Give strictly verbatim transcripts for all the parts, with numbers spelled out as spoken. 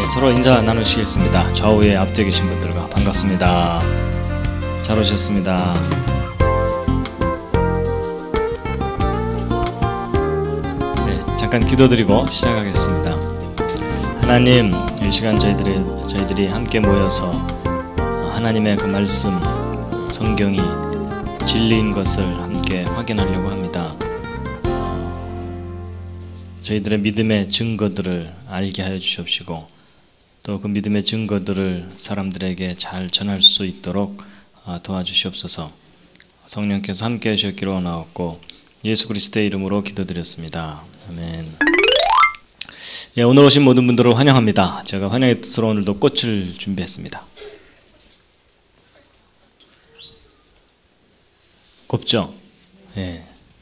서로 인사 나누시겠습니다. 좌우에 앞뒤에 계신 분들과 반갑습니다. 잘 오셨습니다. 네, 잠깐 기도드리고 시작하겠습니다. 하나님, 이 시간 저희들이 저희들이 함께 모여서 하나님의 그 말씀, 성경이 진리인 것을 함께 확인하려고 합니다. 저희들의 믿음의 증거들을 알게 하여 주시옵시고 또 그 믿음의 증거들을 사람들에게 잘 전할 수 있도록 도와주시옵소서. 성령께서 함께 하셨기로 원하옵고 예수 그리스도의 이름으로 기도드렸습니다. 아멘. 예, 오늘 오신 모든 분들을 환영합니다. 제가 환영의 뜻으로 오늘도 꽃을 준비했습니다. 곱죠? 예.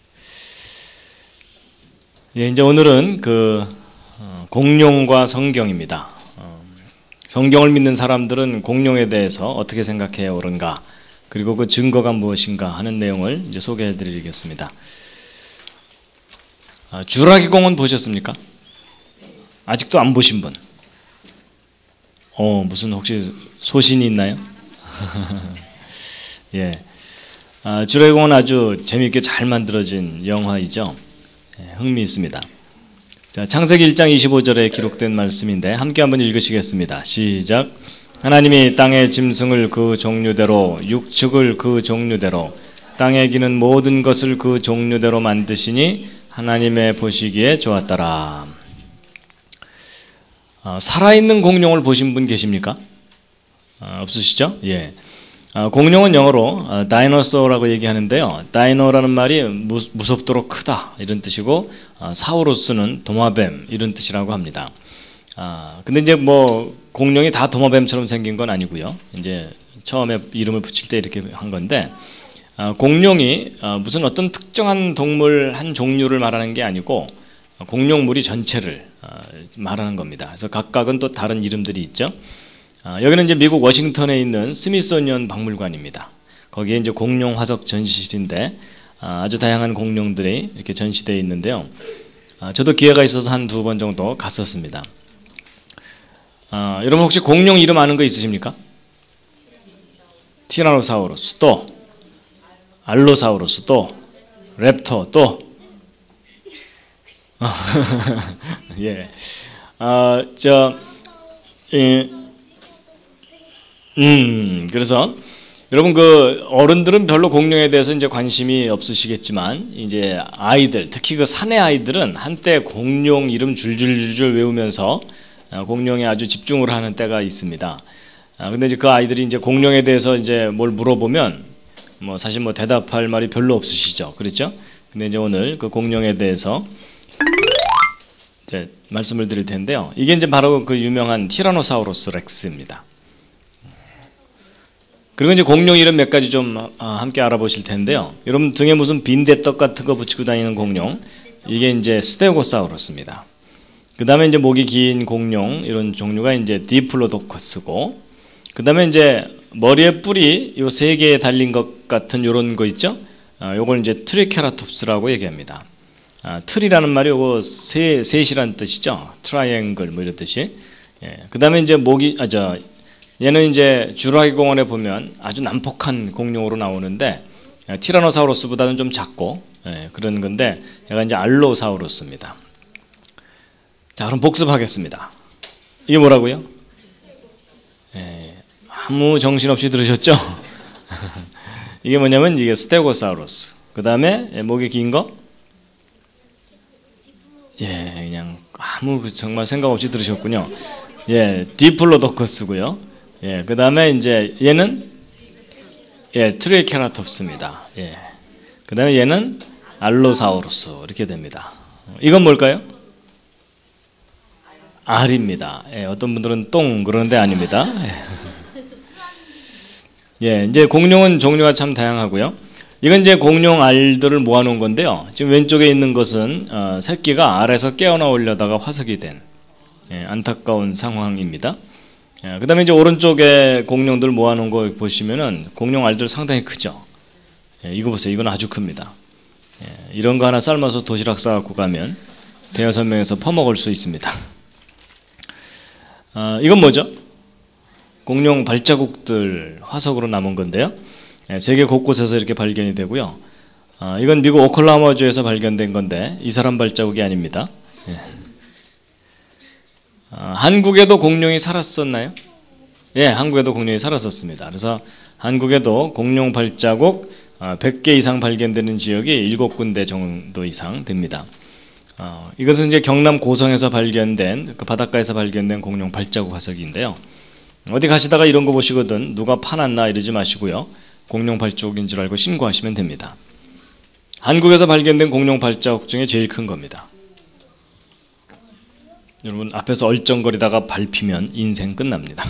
예, 이제 오늘은 그 어, 공룡과 성경입니다. 어, 성경을 믿는 사람들은 공룡에 대해서 어떻게 생각해야 옳은가, 그리고 그 증거가 무엇인가 하는 내용을 이제 소개해드리겠습니다. 아, 주라기 공원 보셨습니까? 아직도 안 보신 분? 어, 무슨 혹시 소신이 있나요? 예, 아, 주라기 공원 아주 재미있게 잘 만들어진 영화이죠. 예, 흥미있습니다. 자, 창세기 일 장 이십오 절에 기록된 말씀인데 함께 한번 읽으시겠습니다. 시작. 하나님이 땅의 짐승을 그 종류대로 육축을 그 종류대로 땅에 기는 모든 것을 그 종류대로 만드시니 하나님의 보시기에 좋았더라. 아, 살아있는 공룡을 보신 분 계십니까? 아, 없으시죠? 예. 아, 공룡은 영어로 아, 다이노소라고 얘기하는데요. 다이노라는 말이 무, 무섭도록 크다 이런 뜻이고, 아, 사우루스는 도마뱀 이런 뜻이라고 합니다. 아, 근데 이제 뭐 공룡이 다 도마뱀처럼 생긴 건 아니고요. 이제 처음에 이름을 붙일 때 이렇게 한 건데, 아, 공룡이 아, 무슨 어떤 특정한 동물 한 종류를 말하는 게 아니고 아, 공룡무리 전체를 아, 말하는 겁니다. 그래서 각각은 또 다른 이름들이 있죠. 아, 여기는 이제 미국 워싱턴에 있는 스미소니언 박물관입니다. 거기에 이제 공룡 화석 전시실인데 아, 아주 다양한 공룡들이 이렇게 전시되어 있는데요. 아, 저도 기회가 있어서 한 두 번 정도 갔었습니다. 아, 여러분 혹시 공룡 이름 아는 거 있으십니까? 티라노사우루스, 또 알로사우루스, 또 랩터, 또 예, 아, 저 예. 음, 그래서 여러분 그 어른들은 별로 공룡에 대해서 이제 관심이 없으시겠지만 이제 아이들, 특히 그 사내 아이들은 한때 공룡 이름 줄줄줄 외우면서 공룡에 아주 집중을 하는 때가 있습니다. 아, 근데 이제 그 아이들이 이제 공룡에 대해서 이제 뭘 물어보면 뭐 사실 뭐 대답할 말이 별로 없으시죠, 그렇죠? 근데 이제 오늘 그 공룡에 대해서 이제 말씀을 드릴 텐데요. 이게 이제 바로 그 유명한 티라노사우루스 렉스입니다. 그리고 이제 공룡 이름 몇 가지 좀 함께 알아보실 텐데요. 여러분 등에 무슨 빈대떡 같은 거 붙이고 다니는 공룡, 이게 이제 스테고사우루스입니다. 그 다음에 이제 목이 긴 공룡 이런 종류가 이제 디플로도커스고, 그 다음에 이제 머리에 뿔이 요 세 개에 달린 것 같은 요런 거 있죠. 아, 요걸 이제 트리케라톱스라고 얘기합니다. 아, 틀이라는 말이 요거 세 셋이란 뜻이죠. 트라이앵글 뭐 이런 뜻이. 예. 그 다음에 이제 목이 아저 얘는 이제 주라기 공원에 보면 아주 난폭한 공룡으로 나오는데 티라노사우루스보다는 좀 작고, 예, 그런 건데 얘가 이제 알로사우루스입니다. 자, 그럼 복습하겠습니다. 이게 뭐라고요? 예, 아무 정신없이 들으셨죠? 이게 뭐냐면 이게 스테고사우루스. 그 다음에 목이 긴 거? 예, 그냥 아무 정말 생각 없이 들으셨군요. 예, 디플로도커스고요. 예, 그 다음에 이제 얘는 예, 트리케라톱스입니다. 예, 그 다음에 얘는 알로사우루스 이렇게 됩니다. 이건 뭘까요? 알입니다. 예, 어떤 분들은 똥 그러는데 아닙니다. 예. 예, 이제 공룡은 종류가 참 다양하고요. 이건 이제 공룡 알들을 모아놓은 건데요. 지금 왼쪽에 있는 것은 어, 새끼가 알에서 깨어나오려다가 화석이 된 예, 안타까운 상황입니다. 예, 그 다음에 이제 오른쪽에 공룡들 모아놓은 거 보시면은 공룡 알들 상당히 크죠. 예, 이거 보세요. 이건 아주 큽니다. 예, 이런 거 하나 삶아서 도시락 싸갖고 가면 대여섯 명에서 퍼먹을 수 있습니다. 어, 이건 뭐죠? 공룡 발자국들 화석으로 남은 건데요. 예, 세계 곳곳에서 이렇게 발견이 되고요. 어, 이건 미국 오클라호마주에서 발견된 건데 이 사람 발자국이 아닙니다. 예. 어, 한국에도 공룡이 살았었나요? 예, 한국에도 공룡이 살았었습니다. 그래서 한국에도 공룡 발자국 백 개 이상 발견되는 지역이 일곱 군데 정도 이상 됩니다. 어, 이것은 이제 경남 고성에서 발견된 그 바닷가에서 발견된 공룡 발자국 화석인데요. 어디 가시다가 이런 거 보시거든 누가 파놨나 이러지 마시고요. 공룡 발자국인 줄 알고 신고하시면 됩니다. 한국에서 발견된 공룡 발자국 중에 제일 큰 겁니다. 여러분 앞에서 얼쩡거리다가 밟히면 인생 끝납니다.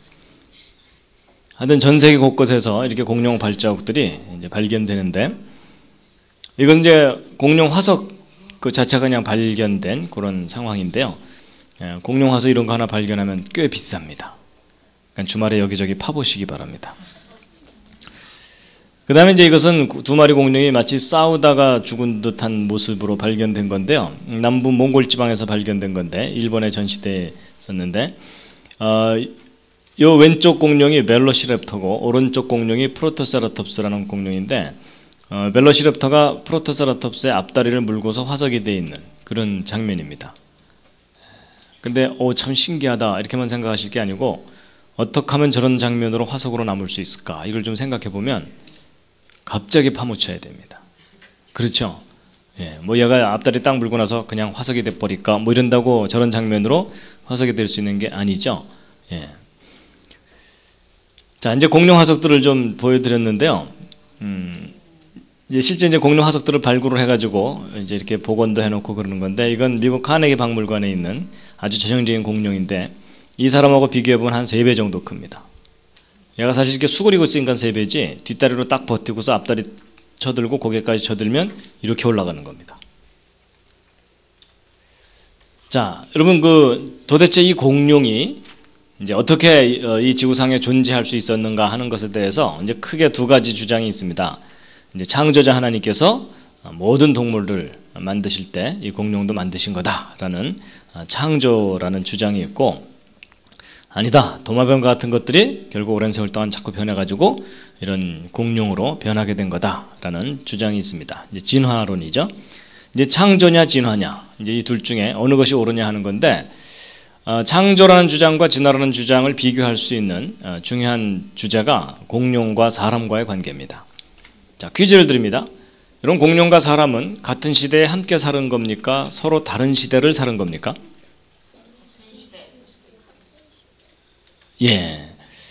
하여튼 전 세계 곳곳에서 이렇게 공룡 발자국들이 이제 발견되는데 이건 이제 공룡 화석 그 자체가 그냥 발견된 그런 상황인데요. 예, 공룡 화석 이런 거 하나 발견하면 꽤 비쌉니다. 그러니까 주말에 여기저기 파보시기 바랍니다. 그 다음에 이제 이것은 두 마리 공룡이 마치 싸우다가 죽은 듯한 모습으로 발견된 건데요. 남부 몽골 지방에서 발견된 건데 일본에 전시돼 있었는데 어, 요 왼쪽 공룡이 멜로시랩터고 오른쪽 공룡이 프로토세라톱스라는 공룡인데 어, 멜로시랩터가 프로토세라톱스의 앞다리를 물고서 화석이 되어 있는 그런 장면입니다. 근데 오, 참 신기하다 이렇게만 생각하실 게 아니고 어떻게 하면 저런 장면으로 화석으로 남을 수 있을까 이걸 좀 생각해 보면 갑자기 파묻혀야 됩니다. 그렇죠? 예, 뭐 얘가 앞다리 딱 물고 나서 그냥 화석이 돼 버릴까 뭐 이런다고 저런 장면으로 화석이 될 수 있는 게 아니죠. 예. 자, 이제 공룡 화석들을 좀 보여드렸는데요. 음, 이제 실제 이제 공룡 화석들을 발굴을 해가지고 이제 이렇게 복원도 해놓고 그러는 건데 이건 미국 카네기 박물관에 있는 아주 전형적인 공룡인데 이 사람하고 비교해보면 한 세 배 정도 큽니다. 얘가 사실 이렇게 수그리고 있으니까 세 배지 뒷다리로 딱 버티고서 앞다리 쳐들고 고개까지 쳐들면 이렇게 올라가는 겁니다. 자, 여러분 그 도대체 이 공룡이 이제 어떻게 이 지구상에 존재할 수 있었는가 하는 것에 대해서 이제 크게 두 가지 주장이 있습니다. 이제 창조자 하나님께서 모든 동물을 만드실 때 이 공룡도 만드신 거다라는 창조라는 주장이 있고 아니다. 도마뱀 같은 것들이 결국 오랜 세월 동안 자꾸 변해가지고 이런 공룡으로 변하게 된 거다라는 주장이 있습니다. 이제 진화론이죠. 이제 창조냐 진화냐 이제 이 둘 중에 어느 것이 옳으냐 하는 건데 어, 창조라는 주장과 진화라는 주장을 비교할 수 있는 어, 중요한 주제가 공룡과 사람과의 관계입니다. 자, 퀴즈를 드립니다. 이런 공룡과 사람은 같은 시대에 함께 사는 겁니까? 서로 다른 시대를 사는 겁니까? 예.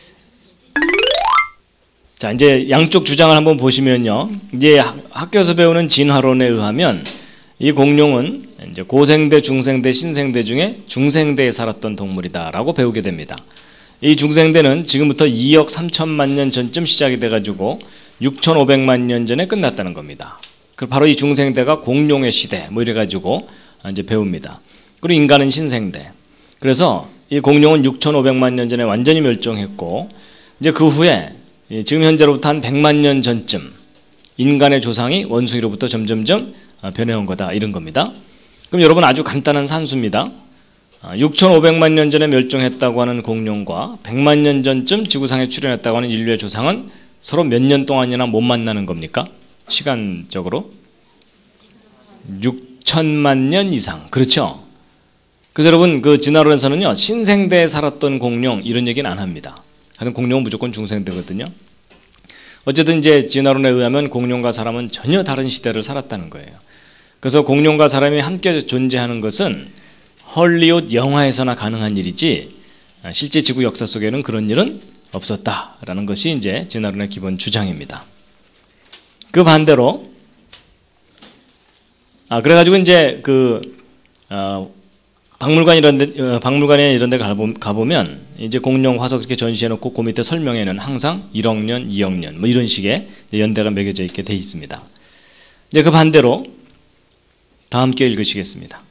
자, 이제 양쪽 주장을 한번 보시면요. 이제 학교에서 배우는 진화론에 의하면 이 공룡은 이제 고생대, 중생대, 신생대 중에 중생대에 살았던 동물이다라고 배우게 됩니다. 이 중생대는 지금부터 이억 삼천만 년 전쯤 시작이 돼가지고 육천오백만 년 전에 끝났다는 겁니다. 그 바로 이 중생대가 공룡의 시대 뭐 이래가지고 이제 배웁니다. 그리고 인간은 신생대. 그래서 이 공룡은 육천오백만 년 전에 완전히 멸종했고 이제 그 후에 지금 현재로부터 한 백만 년 전쯤 인간의 조상이 원숭이로부터 점점점 변해온 거다 이런 겁니다. 그럼 여러분 아주 간단한 산수입니다. 육천오백만 년 전에 멸종했다고 하는 공룡과 백만 년 전쯤 지구상에 출현했다고 하는 인류의 조상은 서로 몇 년 동안이나 못 만나는 겁니까? 시간적으로 육천만 년 이상. 그렇죠? 그래서 여러분 그 진화론에서는요 신생대에 살았던 공룡 이런 얘기는 안 합니다. 하여튼 공룡은 무조건 중생대거든요. 어쨌든 이제 진화론에 의하면 공룡과 사람은 전혀 다른 시대를 살았다는 거예요. 그래서 공룡과 사람이 함께 존재하는 것은 헐리우드 영화에서나 가능한 일이지 실제 지구 역사 속에는 그런 일은 없었다라는 것이 이제 진화론의 기본 주장입니다. 그 반대로 아 그래가지고 이제 그 어, 박물관 이런 데 어, 박물관에 이런 데 가보면 이제 공룡 화석 이렇게 전시해놓고 그 밑에 설명에는 항상 일억 년, 이억 년 뭐 이런 식의 연대가 매겨져 있게 돼 있습니다. 이제 그 반대로 다 함께 읽으시겠습니다.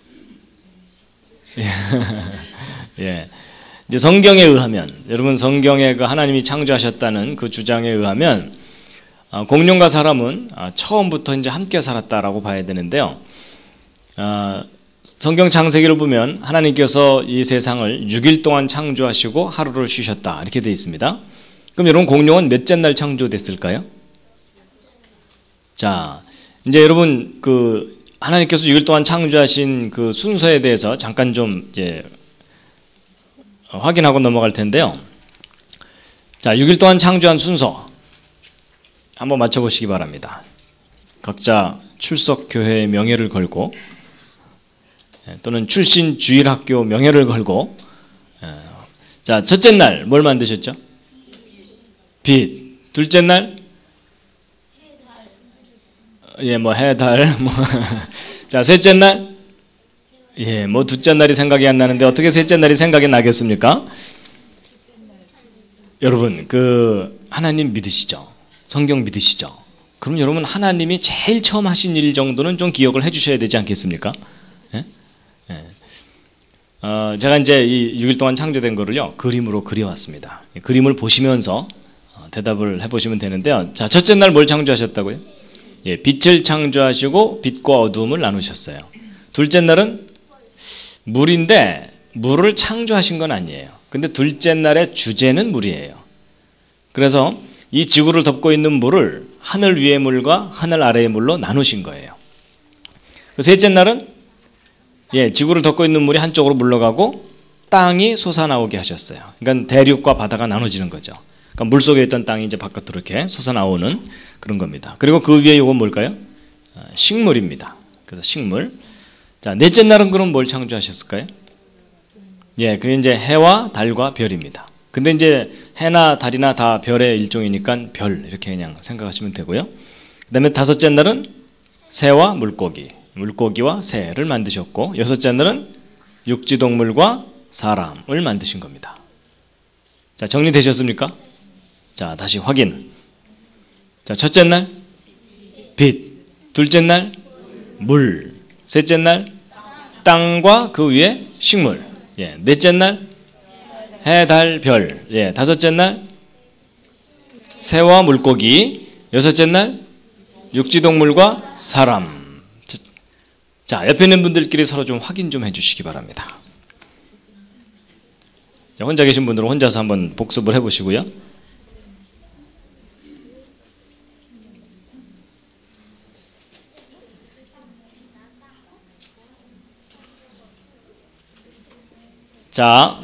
예. 이제 성경에 의하면 여러분 성경에 그 하나님이 창조하셨다는 그 주장에 의하면 어, 공룡과 사람은 어, 처음부터 이제 함께 살았다라고 봐야 되는데요. 어, 성경 창세기를 보면 하나님께서 이 세상을 육 일 동안 창조하시고 하루를 쉬셨다 이렇게 되어 있습니다. 그럼 여러분 공룡은 몇째 날 창조됐을까요? 자, 이제 여러분 그 하나님께서 육 일 동안 창조하신 그 순서에 대해서 잠깐 좀 이제 확인하고 넘어갈 텐데요. 자, 육 일 동안 창조한 순서 한번 맞춰보시기 바랍니다. 각자 출석 교회의 명예를 걸고 또는 출신 주일학교 명예를 걸고, 자, 첫째 날 뭘 만드셨죠? 빛. 둘째 날 예, 뭐 해, 달, 뭐 자, 셋째 날 예, 뭐 둘째 날이 생각이 안 나는데 어떻게 셋째 날이 생각이 나겠습니까? 여러분, 그 하나님 믿으시죠? 성경 믿으시죠? 그럼 여러분 하나님이 제일 처음 하신 일 정도는 좀 기억을 해주셔야 되지 않겠습니까? 예? 예. 어, 제가 이제 이 육 일 동안 창조된 거를요 그림으로 그려왔습니다. 그림을 보시면서 대답을 해보시면 되는데요. 자, 첫째 날 뭘 창조하셨다고요? 예, 빛을 창조하시고 빛과 어두움을 나누셨어요. 둘째 날은 물인데 물을 창조하신 건 아니에요. 근데 둘째 날의 주제는 물이에요. 그래서 이 지구를 덮고 있는 물을 하늘 위의 물과 하늘 아래의 물로 나누신 거예요. 셋째 날은 예, 지구를 덮고 있는 물이 한쪽으로 물러가고 땅이 솟아나오게 하셨어요. 그러니까 대륙과 바다가 나눠지는 거죠. 그러니까 물속에 있던 땅이 이제 바깥으로 이렇게 솟아나오는 그런 겁니다. 그리고 그 위에 이건 뭘까요? 식물입니다. 그래서 식물. 자, 넷째 날은 그럼 뭘 창조하셨을까요? 예, 그게 이제 해와 달과 별입니다. 근데 이제 해나 달이나 다 별의 일종이니까 별 이렇게 그냥 생각하시면 되고요. 그다음에 다섯째 날은 새와 물고기, 물고기와 새를 만드셨고, 여섯째 날은 육지동물과 사람을 만드신 겁니다. 자, 정리되셨습니까? 자, 다시 확인. 자, 첫째 날 빛, 둘째 날 물, 셋째 날 땅과 그 위에 식물, 예, 넷째 날 해, 달, 별, 예, 다섯째 날 새와 물고기, 여섯째 날 육지동물과 사람. 자, 옆에 있는 분들끼리 서로 좀 확인 좀 해주시기 바랍니다. 자, 혼자 계신 분들은 혼자서 한번 복습을 해보시고요. 자,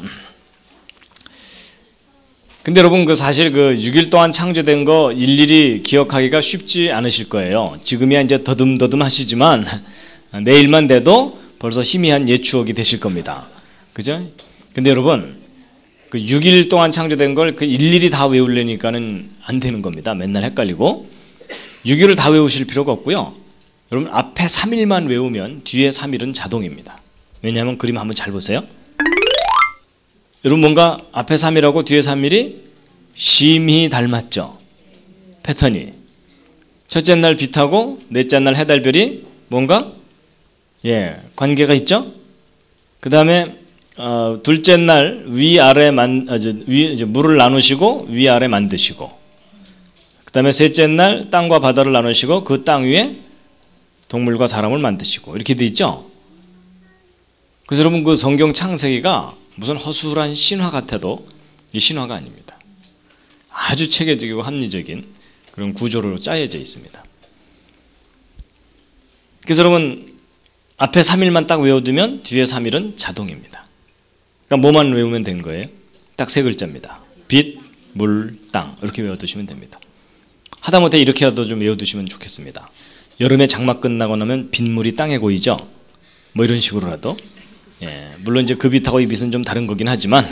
근데 여러분 그 사실 그 육 일 동안 창조된 거 일일이 기억하기가 쉽지 않으실 거예요. 지금이야 이제 더듬더듬 하시지만 내일만 돼도 벌써 희미한 옛 추억이 되실 겁니다. 그죠? 근데 여러분 그 육 일 동안 창조된 걸 그 일일이 다 외우려니까는 안 되는 겁니다. 맨날 헷갈리고. 육 일을 다 외우실 필요가 없고요. 여러분 앞에 삼 일만 외우면 뒤에 삼 일은 자동입니다. 왜냐하면 그림 한번 잘 보세요. 여러분 뭔가 앞에 삼 일하고 뒤에 삼 일이 심히 닮았죠? 패턴이. 첫째 날 빛하고 넷째 날 해달별이 뭔가 예 관계가 있죠? 그 다음에 어, 둘째 날 위아래 만, 아, 저, 위, 이제 물을 나누시고 위아래 만드시고, 그 다음에 셋째 날 땅과 바다를 나누시고 그 땅 위에 동물과 사람을 만드시고 이렇게 돼 있죠? 그래서 여러분 그 성경 창세기가 무슨 허술한 신화 같아도 이 신화가 아닙니다. 아주 체계적이고 합리적인 그런 구조로 짜여져 있습니다. 그래서 여러분 앞에 삼 일만 딱 외워두면 뒤에 삼 일은 자동입니다. 그러니까 뭐만 외우면 된 거예요? 딱 세 글자입니다. 빛, 물, 땅 이렇게 외워두시면 됩니다. 하다못해 이렇게라도 좀 외워두시면 좋겠습니다. 여름에 장마 끝나고 나면 빗물이 땅에 고이죠? 뭐 이런 식으로라도. 예, 물론 이제 그 빛하고 이 빛은 좀 다른 거긴 하지만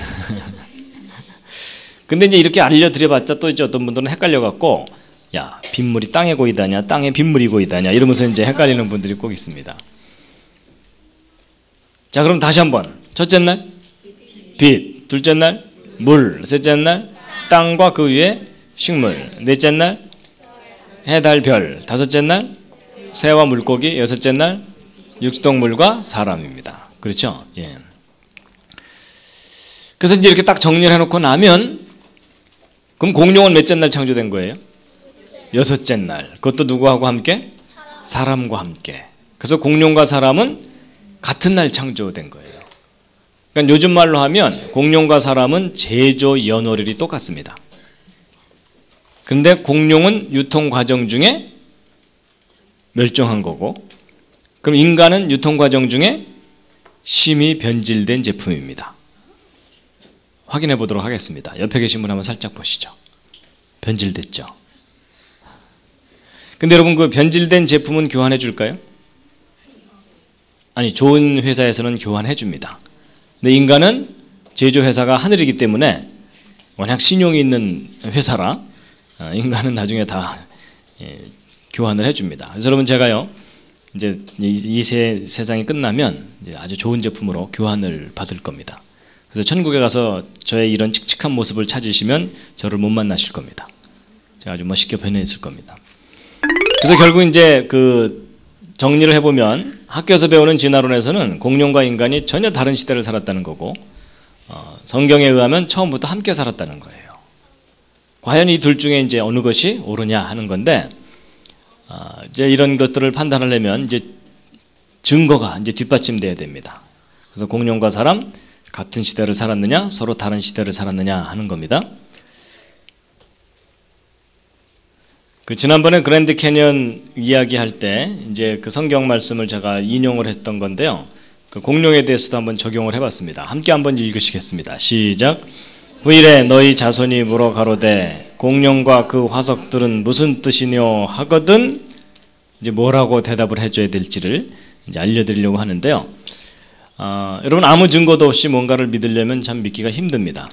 근데 이제 이렇게 알려드려봤자 또 이제 어떤 분들은 헷갈려갖고 야 빗물이 땅에 고이다냐 땅에 빗물이 고이다냐 이러면서 이제 헷갈리는 분들이 꼭 있습니다. 자, 그럼 다시 한번. 첫째 날 빛, 둘째 날 물, 셋째 날 땅과 그 위에 식물, 넷째 날 해, 달, 별, 다섯째 날 새와 물고기, 여섯째 날 육지동물과 사람입니다. 그렇죠? 예. 그래서 이제 이렇게 딱 정리를 해놓고 나면 그럼 공룡은 몇째 날 창조된 거예요? 여섯째 날. 그것도 누구하고 함께? 사람과 함께. 그래서 공룡과 사람은 같은 날 창조된 거예요. 그러니까 요즘 말로 하면 공룡과 사람은 제조 연월일이 똑같습니다. 근데 공룡은 유통 과정 중에 멸종한 거고, 그럼 인간은 유통 과정 중에 심히 변질된 제품입니다. 확인해 보도록 하겠습니다. 옆에 계신 분 한번 살짝 보시죠. 변질됐죠. 근데 여러분, 그 변질된 제품은 교환해 줄까요? 아니, 좋은 회사에서는 교환해 줍니다. 근데 인간은 제조회사가 하늘이기 때문에 워낙 신용이 있는 회사라 인간은 나중에 다 예, 교환을 해줍니다. 그래서 여러분, 제가요 이제 이 세, 세상이 끝나면 이제 아주 좋은 제품으로 교환을 받을 겁니다. 그래서 천국에 가서 저의 이런 칙칙한 모습을 찾으시면 저를 못 만나실 겁니다. 제가 아주 멋있게 변해 있을 겁니다. 그래서 결국 이제 그 정리를 해보면 학교에서 배우는 진화론에서는 공룡과 인간이 전혀 다른 시대를 살았다는 거고, 어, 성경에 의하면 처음부터 함께 살았다는 거예요. 과연 이 둘 중에 이제 어느 것이 옳으냐 하는 건데, 어, 이제 이런 것들을 판단하려면 이제 증거가 이제 뒷받침돼야 됩니다. 그래서 공룡과 사람 같은 시대를 살았느냐, 서로 다른 시대를 살았느냐 하는 겁니다. 그 지난번에 그랜드 캐년 이야기할 때 이제 그 성경 말씀을 제가 인용을 했던 건데요. 그 공룡에 대해서도 한번 적용을 해봤습니다. 함께 한번 읽으시겠습니다. 시작. 후일에 너희 자손이 물어 가로되 공룡과 그 화석들은 무슨 뜻이뇨 하거든, 이제 뭐라고 대답을 해줘야 될지를 이제 알려드리려고 하는데요. 어, 여러분, 아무 증거도 없이 뭔가를 믿으려면 참 믿기가 힘듭니다.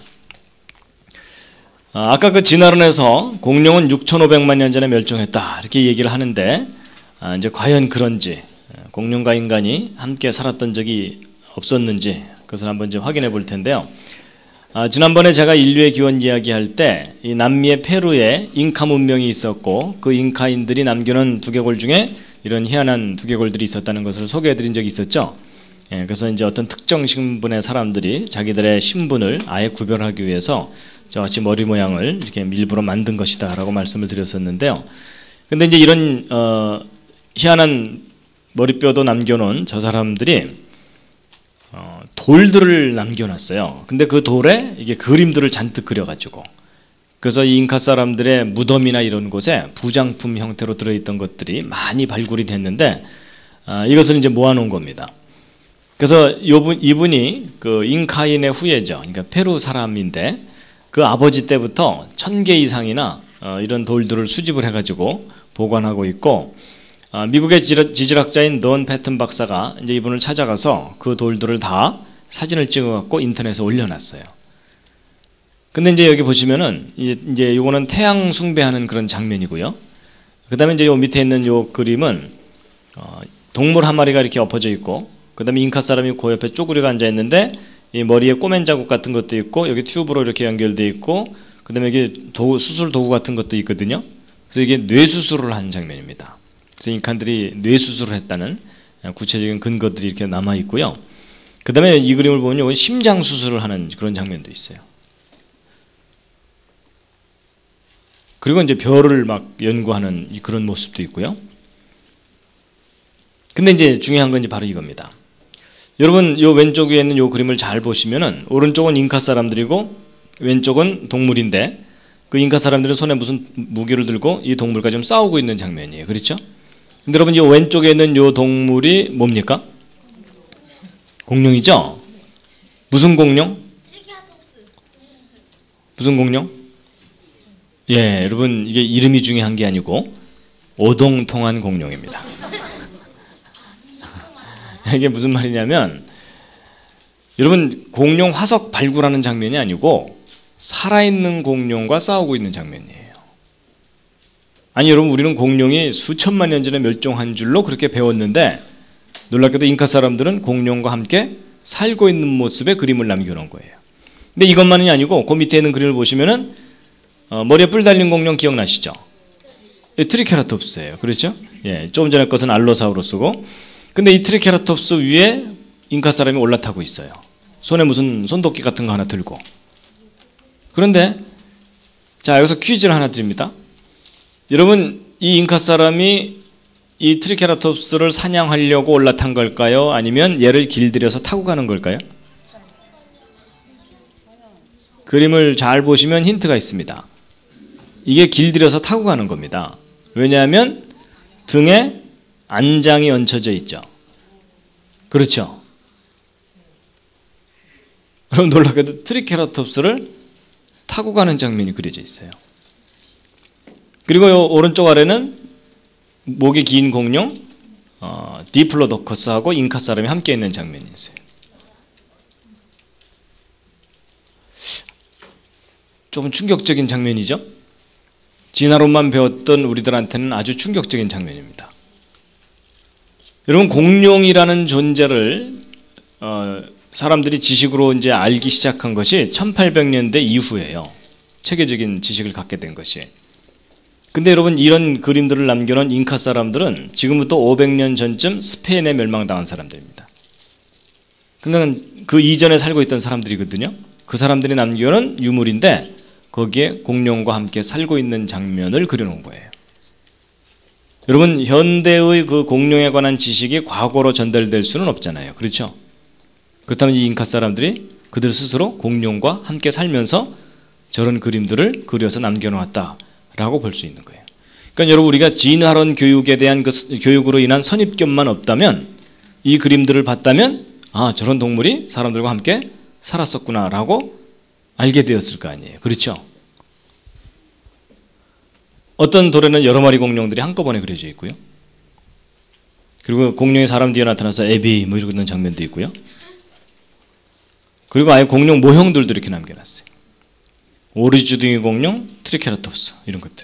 아까 그 진화론에서 공룡은 육천오백만 년 전에 멸종했다 이렇게 얘기를 하는데, 아, 이제 과연 그런지, 공룡과 인간이 함께 살았던 적이 없었는지 그것을 한번 이제 확인해 볼 텐데요. 아, 지난번에 제가 인류의 기원 이야기할 때 이 남미의 페루에 잉카 문명이 있었고, 그 잉카인들이 남겨놓은 두개골 중에 이런 희한한 두개골들이 있었다는 것을 소개해 드린 적이 있었죠. 예, 그래서 이제 어떤 특정 신분의 사람들이 자기들의 신분을 아예 구별하기 위해서 저같이 머리 모양을 이렇게 일부러 만든 것이다라고 말씀을 드렸었는데요. 근데 이제 이런 어, 희한한 머리뼈도 남겨놓은 저 사람들이 어, 돌들을 남겨놨어요. 근데 그 돌에 이게 그림들을 잔뜩 그려가지고, 그래서 이 잉카 사람들의 무덤이나 이런 곳에 부장품 형태로 들어있던 것들이 많이 발굴이 됐는데, 어, 이것을 이제 모아놓은 겁니다. 그래서 이분, 이분이 그 잉카인의 후예죠. 그러니까 페루 사람인데, 그 아버지 때부터 천 개 이상이나 어, 이런 돌들을 수집을 해가지고 보관하고 있고, 어, 미국의 지질학자인 넌 패튼 박사가 이제 이분을 찾아가서 그 돌들을 다 사진을 찍어갖고 인터넷에 올려놨어요. 근데 이제 여기 보시면은 이제 요거는 태양 숭배하는 그런 장면이고요. 그 다음에 이제 요 밑에 있는 요 그림은 어, 동물 한 마리가 이렇게 엎어져 있고, 그 다음에 잉카 사람이 그 옆에 쪼그리고 앉아 있는데, 이 머리에 꼬맨 자국 같은 것도 있고, 여기 튜브로 이렇게 연결되어 있고, 그 다음에 여기 도구, 수술 도구 같은 것도 있거든요. 그래서 이게 뇌 수술을 한 장면입니다. 그래서 잉카들이 뇌 수술을 했다는 구체적인 근거들이 이렇게 남아 있고요. 그 다음에 이 그림을 보면 심장 수술을 하는 그런 장면도 있어요. 그리고 이제 별을 막 연구하는 그런 모습도 있고요. 근데 이제 중요한 건 이제 바로 이겁니다. 여러분, 요 왼쪽 위에 있는 요 그림을 잘 보시면은 오른쪽은 잉카 사람들이고 왼쪽은 동물인데, 그 잉카 사람들은 손에 무슨 무기를 들고 이 동물과 좀 싸우고 있는 장면이에요. 그렇죠? 근데 여러분, 이 왼쪽에 있는 요 동물이 뭡니까? 공룡이죠? 무슨 공룡? 무슨 공룡? 예, 여러분, 이게 이름이 중요한 게 아니고 오동통한 공룡입니다. 이게 무슨 말이냐면, 여러분, 공룡 화석 발굴하는 장면이 아니고 살아있는 공룡과 싸우고 있는 장면이에요. 아니, 여러분, 우리는 공룡이 수천만 년 전에 멸종한 줄로 그렇게 배웠는데, 놀랍게도 잉카 사람들은 공룡과 함께 살고 있는 모습의 그림을 남겨놓은 거예요. 근데 이것만이 아니고 그 밑에 있는 그림을 보시면은 어, 머리에 뿔 달린 공룡 기억나시죠? 예, 트리케라톱스예요. 그렇죠? 예, 조금 전에 것은 알로사우루스고, 근데 이 트리케라톱스 위에 잉카 사람이 올라타고 있어요. 손에 무슨 손도끼 같은 거 하나 들고. 그런데 자, 여기서 퀴즈를 하나 드립니다. 여러분, 이 잉카 사람이 이 트리케라톱스를 사냥하려고 올라탄 걸까요? 아니면 얘를 길들여서 타고 가는 걸까요? 그림을 잘 보시면 힌트가 있습니다. 이게 길들여서 타고 가는 겁니다. 왜냐하면 등에 안장이 얹혀져 있죠. 그렇죠? 그럼 놀랍게도 트리케라톱스를 타고 가는 장면이 그려져 있어요. 그리고 요 오른쪽 아래는 목이 긴 공룡 어, 디플로도커스하고 잉카 사람이 함께 있는 장면이 있어요. 조금 충격적인 장면이죠. 진화론만 배웠던 우리들한테는 아주 충격적인 장면입니다. 여러분, 공룡이라는 존재를 어, 사람들이 지식으로 이제 알기 시작한 것이 천팔백 년대 이후예요. 체계적인 지식을 갖게 된 것이. 근데 여러분, 이런 그림들을 남겨놓은 잉카 사람들은 지금부터 오백 년 전쯤 스페인에 멸망당한 사람들입니다. 그러니까 그 이전에 살고 있던 사람들이거든요. 그 사람들이 남겨놓은 유물인데 거기에 공룡과 함께 살고 있는 장면을 그려놓은 거예요. 여러분, 현대의 그 공룡에 관한 지식이 과거로 전달될 수는 없잖아요. 그렇죠? 그렇다면 이 잉카 사람들이 그들 스스로 공룡과 함께 살면서 저런 그림들을 그려서 남겨놓았다라고 볼 수 있는 거예요. 그러니까 여러분, 우리가 진화론 교육에 대한 그 교육으로 인한 선입견만 없다면, 이 그림들을 봤다면 아, 저런 동물이 사람들과 함께 살았었구나라고 알게 되었을 거 아니에요. 그렇죠? 어떤 돌에는 여러 마리 공룡들이 한꺼번에 그려져 있고요. 그리고 공룡이 사람 뒤에 나타나서 에비 뭐 이러고 있는 장면도 있고요. 그리고 아예 공룡 모형들도 이렇게 남겨놨어요. 오리주둥이 공룡, 트리케라톱스 이런 것들.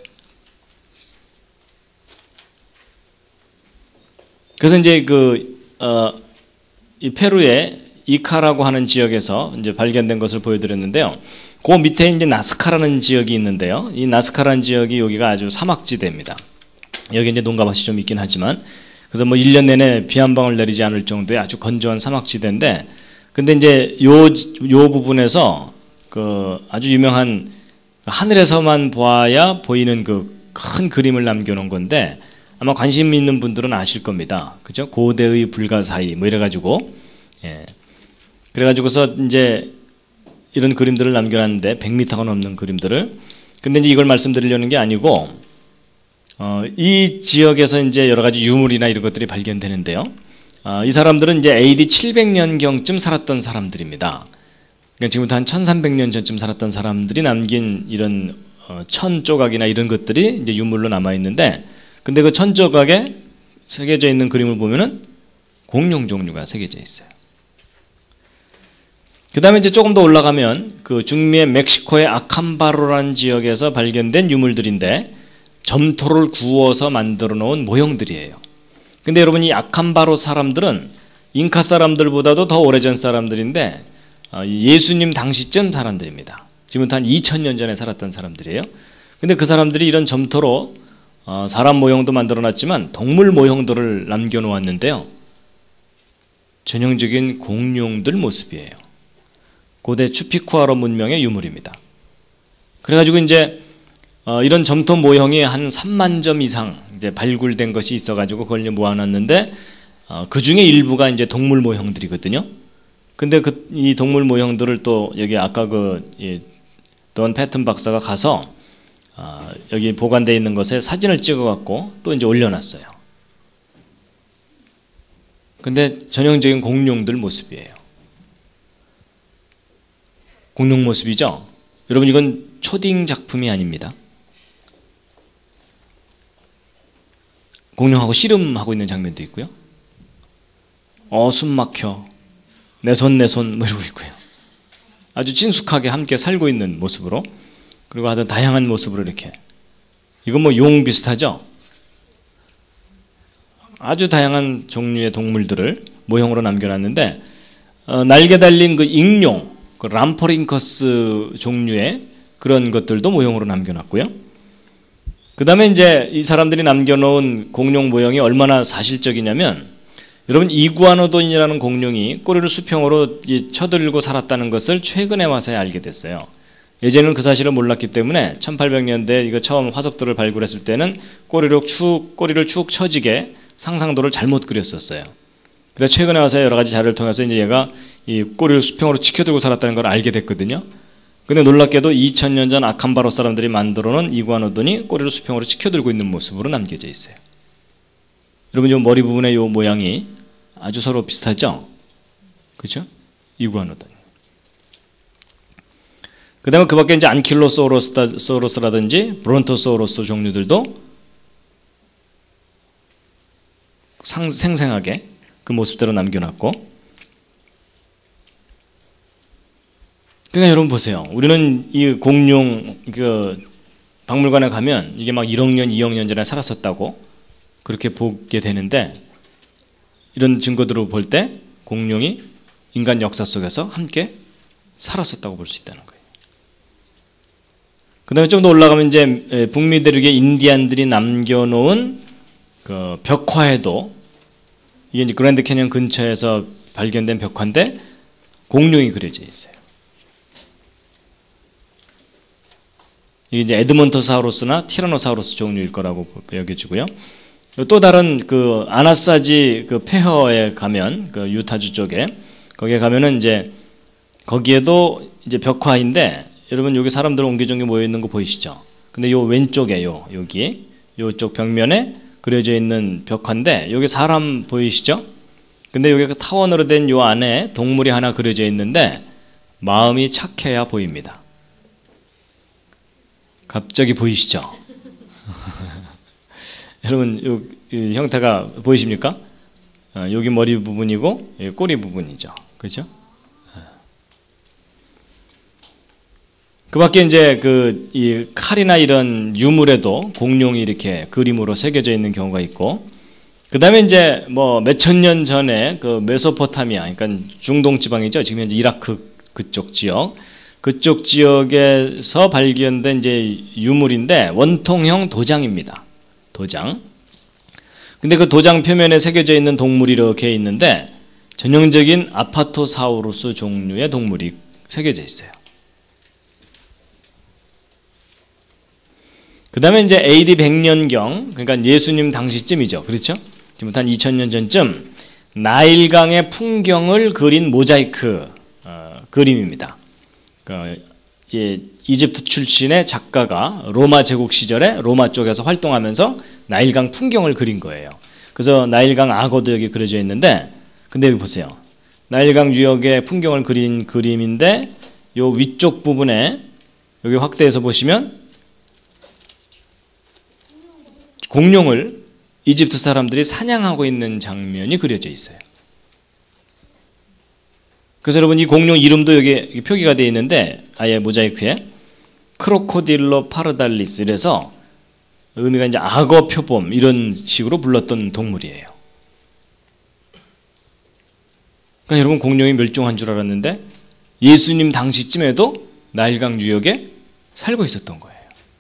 그래서 이제 그 어, 이 페루의 이카라고 하는 지역에서 이제 발견된 것을 보여드렸는데요. 그 밑에 이제 나스카라는 지역이 있는데요. 이 나스카라는 지역이 여기가 아주 사막지대입니다. 여기 이제 농가밭이 좀 있긴 하지만, 그래서 뭐 일 년 내내 비 한 방울 내리지 않을 정도의 아주 건조한 사막지대인데, 근데 이제 요, 요 부분에서 그 아주 유명한 하늘에서만 보아야 보이는 그 큰 그림을 남겨놓은 건데, 아마 관심 있는 분들은 아실 겁니다. 그죠? 고대의 불가사의 뭐 이래가지고, 예. 그래가지고서 이제 이런 그림들을 남겨놨는데 백 미터가 넘는 그림들을. 근데 이제 이걸 말씀드리려는 게 아니고, 어, 이 지역에서 이제 여러 가지 유물이나 이런 것들이 발견되는데요. 어, 이 사람들은 이제 에이디 칠백 년경쯤 살았던 사람들입니다. 그러니까 지금부터 한 천삼백 년 전쯤 살았던 사람들이 남긴 이런 어, 천 조각이나 이런 것들이 이제 유물로 남아 있는데, 근데 그 천 조각에 새겨져 있는 그림을 보면은 공룡 종류가 새겨져 있어요. 그 다음에 이제 조금 더 올라가면 그 중미의 멕시코의 아캄바로라는 지역에서 발견된 유물들인데, 점토를 구워서 만들어 놓은 모형들이에요. 근데 여러분, 이 아캄바로 사람들은 잉카 사람들보다도 더 오래전 사람들인데 예수님 당시쯤 사람들입니다. 지금부터 한 이천 년 전에 살았던 사람들이에요. 근데 그 사람들이 이런 점토로 사람 모형도 만들어 놨지만 동물 모형들을 남겨 놓았는데요. 전형적인 공룡들 모습이에요. 고대 추피쿠아로 문명의 유물입니다. 그래가지고 이제 어, 이런 점토 모형이 한 삼만 점 이상 이제 발굴된 것이 있어가지고 그걸 모아놨는데, 어, 그 중에 일부가 이제 동물 모형들이거든요. 근데 그 이 동물 모형들을 또 여기 아까 그 돈 패튼 박사가 가서 어, 여기 보관되어 있는 것에 사진을 찍어갖고 또 이제 올려놨어요. 근데 전형적인 공룡들 모습이에요. 공룡 모습이죠. 여러분, 이건 초딩 작품이 아닙니다. 공룡하고 씨름하고 있는 장면도 있고요. 어, 숨 막혀. 내 손, 내 손, 뭐 이러고 있고요. 아주 친숙하게 함께 살고 있는 모습으로, 그리고 아주 다양한 모습으로 이렇게. 이건 뭐 용 비슷하죠? 아주 다양한 종류의 동물들을 모형으로 남겨놨는데, 어, 날개 달린 그 익룡, 그 람포링커스 종류의 그런 것들도 모형으로 남겨놨고요. 그 다음에 이제 이 사람들이 남겨놓은 공룡 모형이 얼마나 사실적이냐면, 여러분, 이구아노돈이라는 공룡이 꼬리를 수평으로 쳐들고 살았다는 것을 최근에 와서야 알게 됐어요. 예전에는 그 사실을 몰랐기 때문에 천팔백 년대 이거 처음 화석들을 발굴했을 때는 꼬리를 축 꼬리를 축 처지게 상상도를 잘못 그렸었어요. 그래서 최근에 와서 여러 가지 자료를 통해서 이제 얘가 이 꼬리를 수평으로 치켜들고 살았다는 걸 알게 됐거든요. 근데 놀랍게도 이천 년 전 아칸바로 사람들이 만들어 놓은 이구아노돈이 꼬리를 수평으로 치켜들고 있는 모습으로 남겨져 있어요. 여러분, 이 머리 부분의 이 모양이 아주 서로 비슷하죠? 그렇죠? 이구아노돈. 그 다음에 그 밖에 이제 안킬로소로스라든지 브론토소로스 종류들도 상, 생생하게 그 모습대로 남겨놨고, 그러니까 여러분 보세요. 우리는 이 공룡 그 박물관에 가면 이게 막 일억 년, 이억 년 전에 살았었다고 그렇게 보게 되는데, 이런 증거들을 볼 때 공룡이 인간 역사 속에서 함께 살았었다고 볼 수 있다는 거예요. 그 다음에 좀 더 올라가면 이제 북미 대륙의 인디안들이 남겨놓은 그 벽화에도, 이게 이제 그랜드 캐니언 근처에서 발견된 벽화인데 공룡이 그려져 있어요. 이게 이제 에드몬토사우루스나 티라노사우루스 종류일 거라고 여겨지고요. 또 다른 그 아나사지 그 폐허에 가면, 그 유타주 쪽에 거기에 가면은 이제 거기에도 이제 벽화인데, 여러분 여기 사람들 옹기종기 모여 있는 거 보이시죠? 근데 요 왼쪽에 요 여기 요쪽 벽면에 그려져 있는 벽화인데, 여기 사람 보이시죠? 근데 여기 타원으로 된 요 안에 동물이 하나 그려져 있는데 마음이 착해야 보입니다. 갑자기 보이시죠? 여러분 요, 요 형태가 보이십니까? 어, 여기 머리 부분이고 여기 꼬리 부분이죠. 그렇죠? 그 밖에 이제 그 이 칼이나 이런 유물에도 공룡이 이렇게 그림으로 새겨져 있는 경우가 있고, 그 다음에 이제 뭐 몇천 년 전에 그 메소포타미아, 그러니까 중동 지방이죠. 지금 현재 이라크 그쪽 지역, 그쪽 지역에서 발견된 이제 유물인데 원통형 도장입니다. 도장. 근데 그 도장 표면에 새겨져 있는 동물이 이렇게 있는데 전형적인 아파토사우루스 종류의 동물이 새겨져 있어요. 그 다음에 이제 에이디 백 년경, 그러니까 예수님 당시쯤이죠. 그렇죠? 지금부터 한 이천 년 전쯤 나일강의 풍경을 그린 모자이크 어, 그림입니다. 그, 예, 이집트 출신의 작가가 로마 제국 시절에 로마 쪽에서 활동하면서 나일강 풍경을 그린 거예요. 그래서 나일강 악어도 여기 그려져 있는데, 근데 여기 보세요. 나일강 유역의 풍경을 그린 그림인데 요 위쪽 부분에 여기 확대해서 보시면 공룡을 이집트 사람들이 사냥하고 있는 장면이 그려져 있어요. 그래서 여러분 이 공룡 이름도 여기 표기가 되어 있는데 아예 모자이크에 크로코딜로 파르달리스, 이래서 의미가 이제 악어 표범 이런 식으로 불렀던 동물이에요. 그러니까 여러분 공룡이 멸종한 줄 알았는데 예수님 당시쯤에도 나일강 유역에 살고 있었던 거예요.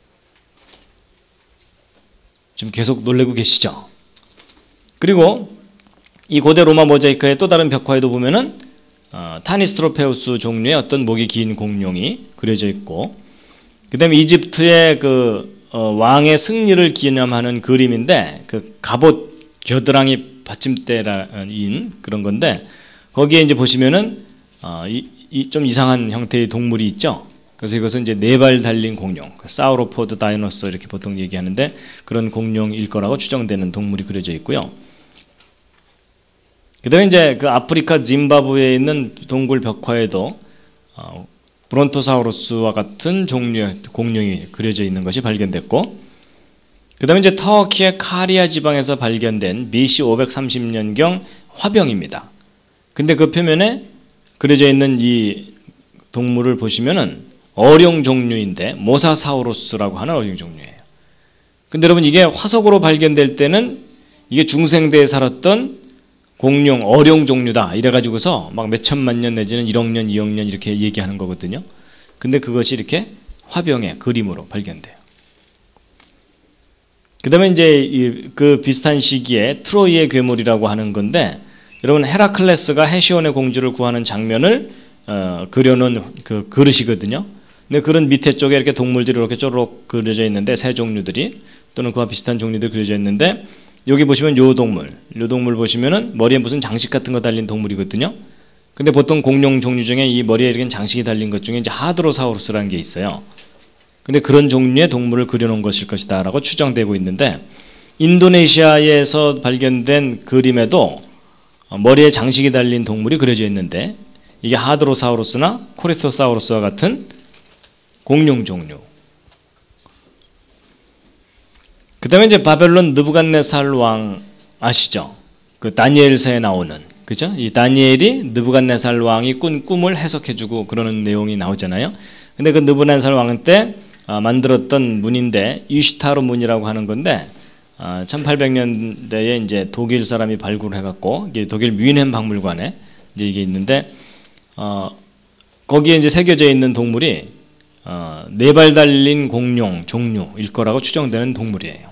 지금 계속 놀래고 계시죠? 그리고 이 고대 로마 모자이크의 또 다른 벽화에도 보면은 어, 타니스트로페우스 종류의 어떤 목이 긴 공룡이 그려져 있고, 그 다음에 이집트의 그 어, 왕의 승리를 기념하는 그림인데 그 갑옷 겨드랑이 받침대라인 그런 건데, 거기에 이제 보시면은 어, 이, 이 좀 이상한 형태의 동물이 있죠. 그래서 이것은 이제 네 발 달린 공룡, 사우로포드 다이노소 이렇게 보통 얘기하는데 그런 공룡일 거라고 추정되는 동물이 그려져 있고요. 그다음에 이제 그 아프리카 짐바브웨에 있는 동굴 벽화에도 어, 브론토사우루스와 같은 종류의 공룡이 그려져 있는 것이 발견됐고, 그다음에 이제 터키의 카리아 지방에서 발견된 비씨 오백삼십 년경 화병입니다. 근데 그 표면에 그려져 있는 이 동물을 보시면은 어룡 종류인데 모사사우루스라고 하는 어룡 종류예요. 근데 여러분 이게 화석으로 발견될 때는 이게 중생대에 살았던 공룡 어룡 종류다 이래가지고서 막 몇천만 년 내지는 일억 년, 이억 년 이렇게 얘기하는 거거든요. 근데 그것이 이렇게 화병의 그림으로 발견돼요. 그 다음에 이제 그 비슷한 시기에 트로이의 괴물이라고 하는 건데, 여러분 헤라클레스가 헤시온의 공주를 구하는 장면을 어, 그려놓은 그 그릇이거든요. 근데 그런 밑에 쪽에 이렇게 동물들이 이렇게 쪼록 그려져 있는데 새 종류들이, 또는 그와 비슷한 종류들이 그려져 있는데 여기 보시면 요 동물, 요 동물 보시면은 머리에 무슨 장식 같은 거 달린 동물이거든요. 근데 보통 공룡 종류 중에 이 머리에 이렇게 장식이 달린 것 중에 이제 하드로사우루스라는 게 있어요. 근데 그런 종류의 동물을 그려놓은 것일 것이다라고 추정되고 있는데, 인도네시아에서 발견된 그림에도 머리에 장식이 달린 동물이 그려져 있는데, 이게 하드로사우루스나 코리토사우루스와 같은 공룡 종류. 그 다음에 이제 바벨론 느부갓네살 왕 아시죠? 그 다니엘서에 나오는, 그죠? 이 다니엘이 느부갓네살 왕이 꾼 꿈을 해석해주고 그러는 내용이 나오잖아요. 근데 그 느부갓네살 왕 때 만들었던 문인데 이슈타르 문이라고 하는 건데, 천팔백 년대에 이제 독일 사람이 발굴해갖고 독일 뮌헨 박물관에 이제 이게 있는데, 어, 거기에 이제 새겨져 있는 동물이 어, 네 발 달린 공룡 종류일 거라고 추정되는 동물이에요.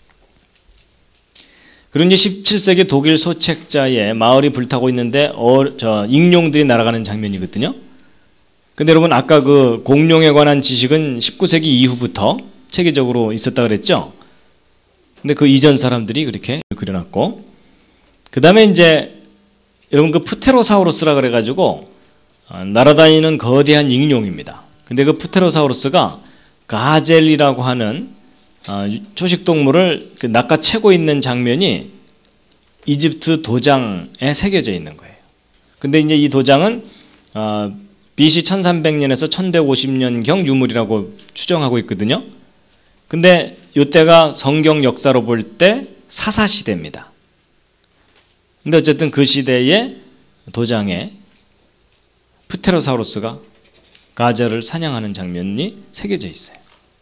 그리고 이제 십칠 세기 독일 소책자의 마을이 불타고 있는데 어, 저 익룡들이 날아가는 장면이거든요. 근데 여러분 아까 그 공룡에 관한 지식은 십구 세기 이후부터 체계적으로 있었다 그랬죠. 근데 그 이전 사람들이 그렇게 그려놨고, 그 다음에 이제 여러분 그 프테로사우루스라 그래가지고 어, 날아다니는 거대한 익룡입니다. 근데 그 프테로사우루스가 가젤이라고 하는 어, 초식동물을 그 낚아채고 있는 장면이 이집트 도장에 새겨져 있는 거예요. 근데 이제 이 도장은 어, 비씨 천삼백 년에서 천백오십 년경 유물이라고 추정하고 있거든요. 근데 이때가 성경 역사로 볼 때 사사시대입니다. 근데 어쨌든 그 시대의 도장에 프테로사우루스가 가젤을 사냥하는 장면이 새겨져 있어요.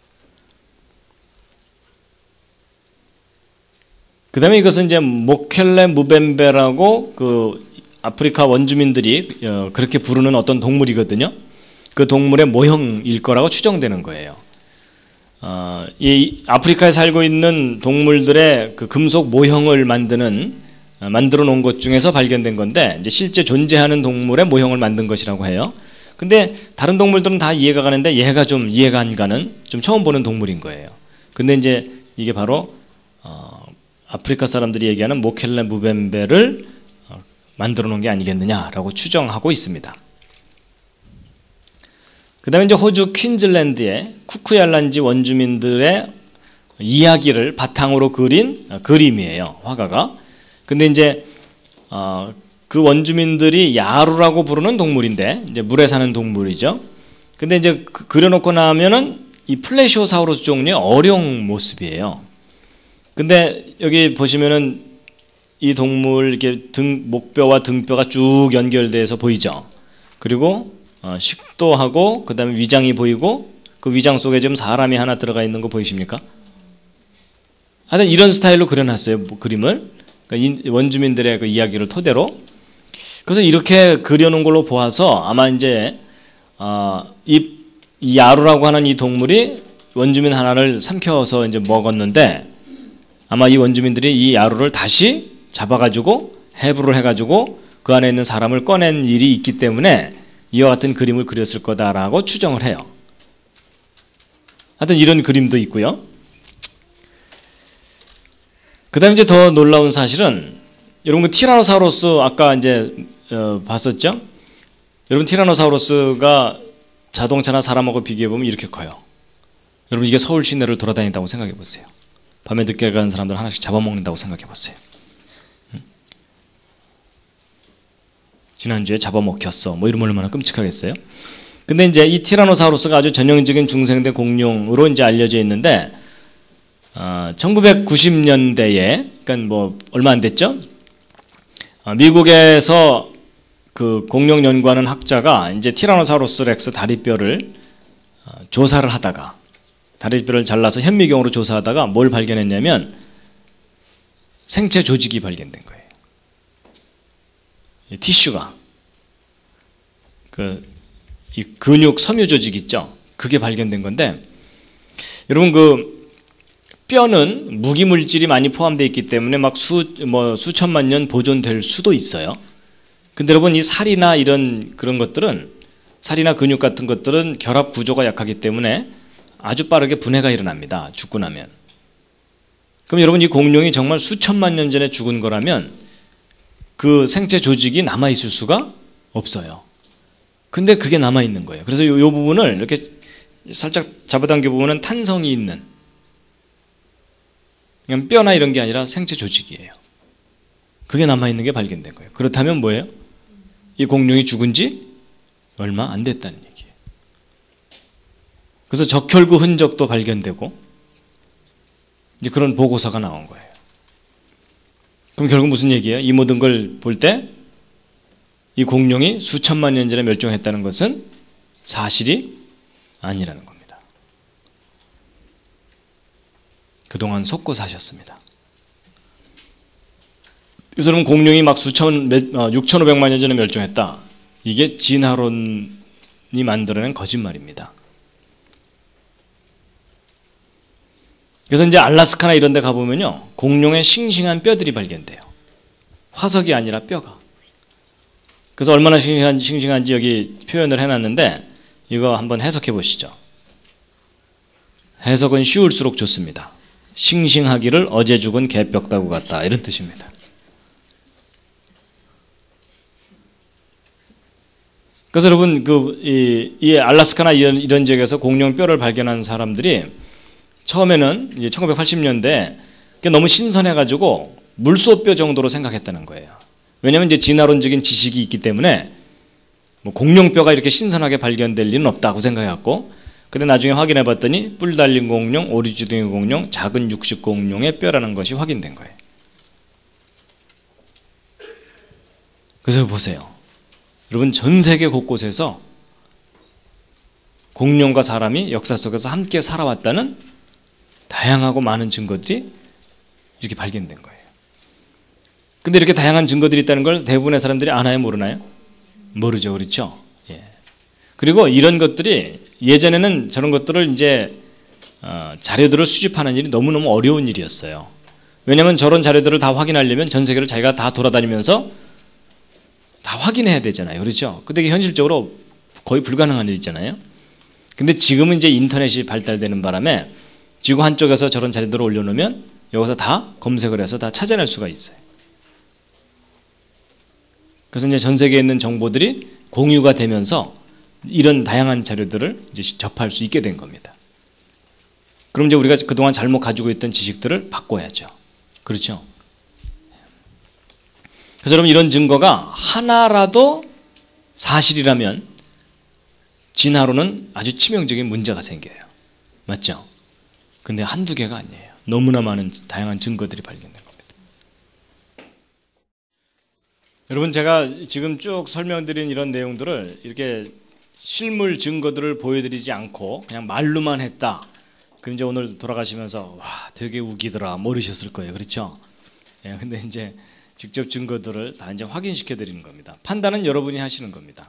그 다음에 이것은 이제 모켈레 무벤베라고 그 아프리카 원주민들이 그렇게 부르는 어떤 동물이거든요. 그 동물의 모형일 거라고 추정되는 거예요. 어, 이 아프리카에 살고 있는 동물들의 그 금속 모형을 만드는 만들어 놓은 것 중에서 발견된 건데, 이제 실제 존재하는 동물의 모형을 만든 것이라고 해요. 근데 다른 동물들은 다 이해가 가는데 얘가 좀 이해가 안 가는, 좀 처음 보는 동물인 거예요. 근데 이제 이게 바로 어, 아프리카 사람들이 얘기하는 모켈레 무벤베를 어, 만들어 놓은 게 아니겠느냐라고 추정하고 있습니다. 그 다음에 이제 호주 퀸즐랜드의 쿠쿠얄란지 원주민들의 이야기를 바탕으로 그린 그림이에요, 화가가. 근데 이제 어, 그 원주민들이 야루라고 부르는 동물인데, 이제 물에 사는 동물이죠. 근데 이제 그, 그려놓고 나면은 이 플레시오사우루스 종류의 어룡 모습이에요. 근데 여기 보시면은 이 동물 이렇게 등 목뼈와 등뼈가 쭉 연결돼서 보이죠. 그리고 어, 식도하고 그 다음에 위장이 보이고, 그 위장 속에 지금 사람이 하나 들어가 있는 거 보이십니까? 하여튼 이런 스타일로 그려놨어요, 뭐, 그림을. 그러니까 원주민들의 그 이야기를 토대로. 그래서 이렇게 그려놓은 걸로 보아서 아마 이제 어, 이, 이 야루라고 하는 이 동물이 원주민 하나를 삼켜서 이제 먹었는데, 아마 이 원주민들이 이 야루를 다시 잡아가지고 해부를 해가지고 그 안에 있는 사람을 꺼낸 일이 있기 때문에 이와 같은 그림을 그렸을 거다라고 추정을 해요. 하여튼 이런 그림도 있고요. 그 다음에 이제 더 놀라운 사실은, 여러분 그 티라노사우루스 아까 이제 어, 봤었죠? 여러분 티라노사우루스가 자동차나 사람하고 비교해보면 이렇게 커요. 여러분 이게 서울 시내를 돌아다닌다고 생각해 보세요. 밤에 늦게 가는 사람들 하나씩 잡아먹는다고 생각해 보세요. 응? 지난주에 잡아먹혔어. 뭐 이러면 얼마나 끔찍하겠어요? 근데 이제 이 티라노사우루스가 아주 전형적인 중생대 공룡으로 이제 알려져 있는데, 어, 천구백구십 년대에, 그러니까 뭐 얼마 안 됐죠? 어, 미국에서 그 공룡 연구하는 학자가 이제 티라노사우루스 렉스 다리뼈를 어, 조사를 하다가, 다리뼈를 잘라서 현미경으로 조사하다가 뭘 발견했냐면 생체 조직이 발견된 거예요. 이 티슈가, 그 이 근육 섬유 조직 있죠? 그게 발견된 건데, 여러분 그 뼈는 무기 물질이 많이 포함되어 있기 때문에 막 수 뭐 수천만 년 보존될 수도 있어요. 근데 여러분 이 살이나 이런 그런 것들은, 살이나 근육 같은 것들은 결합 구조가 약하기 때문에 아주 빠르게 분해가 일어납니다, 죽고 나면. 그럼 여러분 이 공룡이 정말 수천만 년 전에 죽은 거라면 그 생체 조직이 남아있을 수가 없어요. 근데 그게 남아있는 거예요. 그래서 이 부분을 이렇게 살짝 잡아당겨 보면 탄성이 있는, 그냥 뼈나 이런 게 아니라 생체 조직이에요. 그게 남아있는 게 발견된 거예요. 그렇다면 뭐예요? 이 공룡이 죽은 지 얼마 안 됐다는 얘기예요. 그래서 적혈구 흔적도 발견되고 이제 그런 보고서가 나온 거예요. 그럼 결국 무슨 얘기예요? 이 모든 걸 볼 때 이 공룡이 수천만 년 전에 멸종했다는 것은 사실이 아니라는 겁니다. 그동안 속고 사셨습니다. 그래서 여러분 공룡이 막 수천, 육천오백만 년 전에 멸종했다. 이게 진화론이 만들어낸 거짓말입니다. 그래서 이제 알라스카나 이런 데 가보면요, 공룡의 싱싱한 뼈들이 발견돼요. 화석이 아니라 뼈가. 그래서 얼마나 싱싱한, 싱싱한지 여기 표현을 해놨는데 이거 한번 해석해 보시죠. 해석은 쉬울수록 좋습니다. 싱싱하기를 어제 죽은 개뼈다구 같다, 이런 뜻입니다. 그래서 여러분 그 이, 이 알라스카나 이런, 이런 지역에서 공룡 뼈를 발견한 사람들이 처음에는 이제 천구백팔십 년대 너무 신선해가지고 물소뼈 정도로 생각했다는 거예요. 왜냐하면 이제 진화론적인 지식이 있기 때문에 뭐 공룡뼈가 이렇게 신선하게 발견될 리는 없다고 생각해갖고, 근데 나중에 확인해봤더니 뿔 달린 공룡, 오리주둥이 공룡, 작은 육식 공룡의 뼈라는 것이 확인된 거예요. 그래서 보세요. 여러분 전 세계 곳곳에서 공룡과 사람이 역사 속에서 함께 살아왔다는 다양하고 많은 증거들이 이렇게 발견된 거예요. 근데 이렇게 다양한 증거들이 있다는 걸 대부분의 사람들이 아나요, 모르나요? 모르죠, 그렇죠? 예. 그리고 이런 것들이 예전에는 저런 것들을 이제 어, 자료들을 수집하는 일이 너무너무 어려운 일이었어요. 왜냐하면 저런 자료들을 다 확인하려면 전 세계를 자기가 다 돌아다니면서 다 확인해야 되잖아요, 그렇죠? 근데 이게 현실적으로 거의 불가능한 일이잖아요. 근데 지금은 이제 인터넷이 발달되는 바람에 지구 한쪽에서 저런 자료들을 올려놓으면 여기서 다 검색을 해서 다 찾아낼 수가 있어요. 그래서 이제 전 세계에 있는 정보들이 공유가 되면서 이런 다양한 자료들을 이제 접할 수 있게 된 겁니다. 그럼 이제 우리가 그동안 잘못 가지고 있던 지식들을 바꿔야죠. 그렇죠? 그래서 여러분 이런 증거가 하나라도 사실이라면 진화론은 아주 치명적인 문제가 생겨요. 맞죠? 근데 한두 개가 아니에요. 너무나 많은 다양한 증거들이 발견된 겁니다. 여러분 제가 지금 쭉 설명드린 이런 내용들을 이렇게 실물 증거들을 보여드리지 않고 그냥 말로만 했다. 그럼 이제 오늘 돌아가시면서 와 되게 우기더라 모르셨을 거예요, 그렇죠? 예, 근데 이제 직접 증거들을 다 이제 확인시켜 드리는 겁니다. 판단은 여러분이 하시는 겁니다.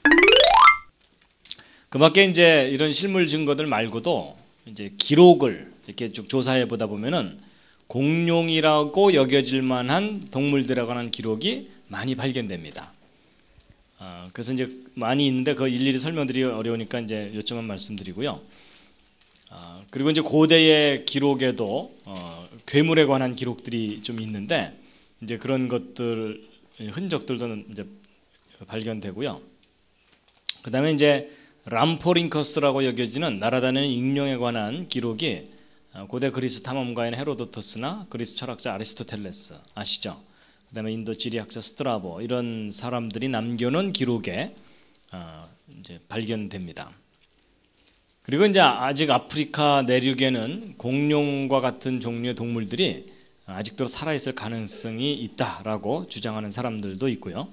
그밖에 이제 이런 실물 증거들 말고도 이제 기록을 이렇게 쭉 조사해 보다 보면은 공룡이라고 여겨질 만한 동물들에 관한 기록이 많이 발견됩니다. 어, 그래서 이제 많이 있는데 그 일일이 설명드리기 어려우니까 이제 요점만 말씀드리고요. 어, 그리고 이제 고대의 기록에도 어, 괴물에 관한 기록들이 좀 있는데 이제 그런 것들 흔적들도 이제 발견되고요. 그다음에 이제 람포링커스라고 여겨지는 날아다니는 익룡에 관한 기록이 고대 그리스 탐험가인 헤로도토스나 그리스 철학자 아리스토텔레스 아시죠? 그다음에 인도 지리학자 스트라보 이런 사람들이 남겨놓은 기록에 어, 이제 발견됩니다. 그리고 이제 아직 아프리카 내륙에는 공룡과 같은 종류의 동물들이 아직도 살아있을 가능성이 있다라고 주장하는 사람들도 있고요.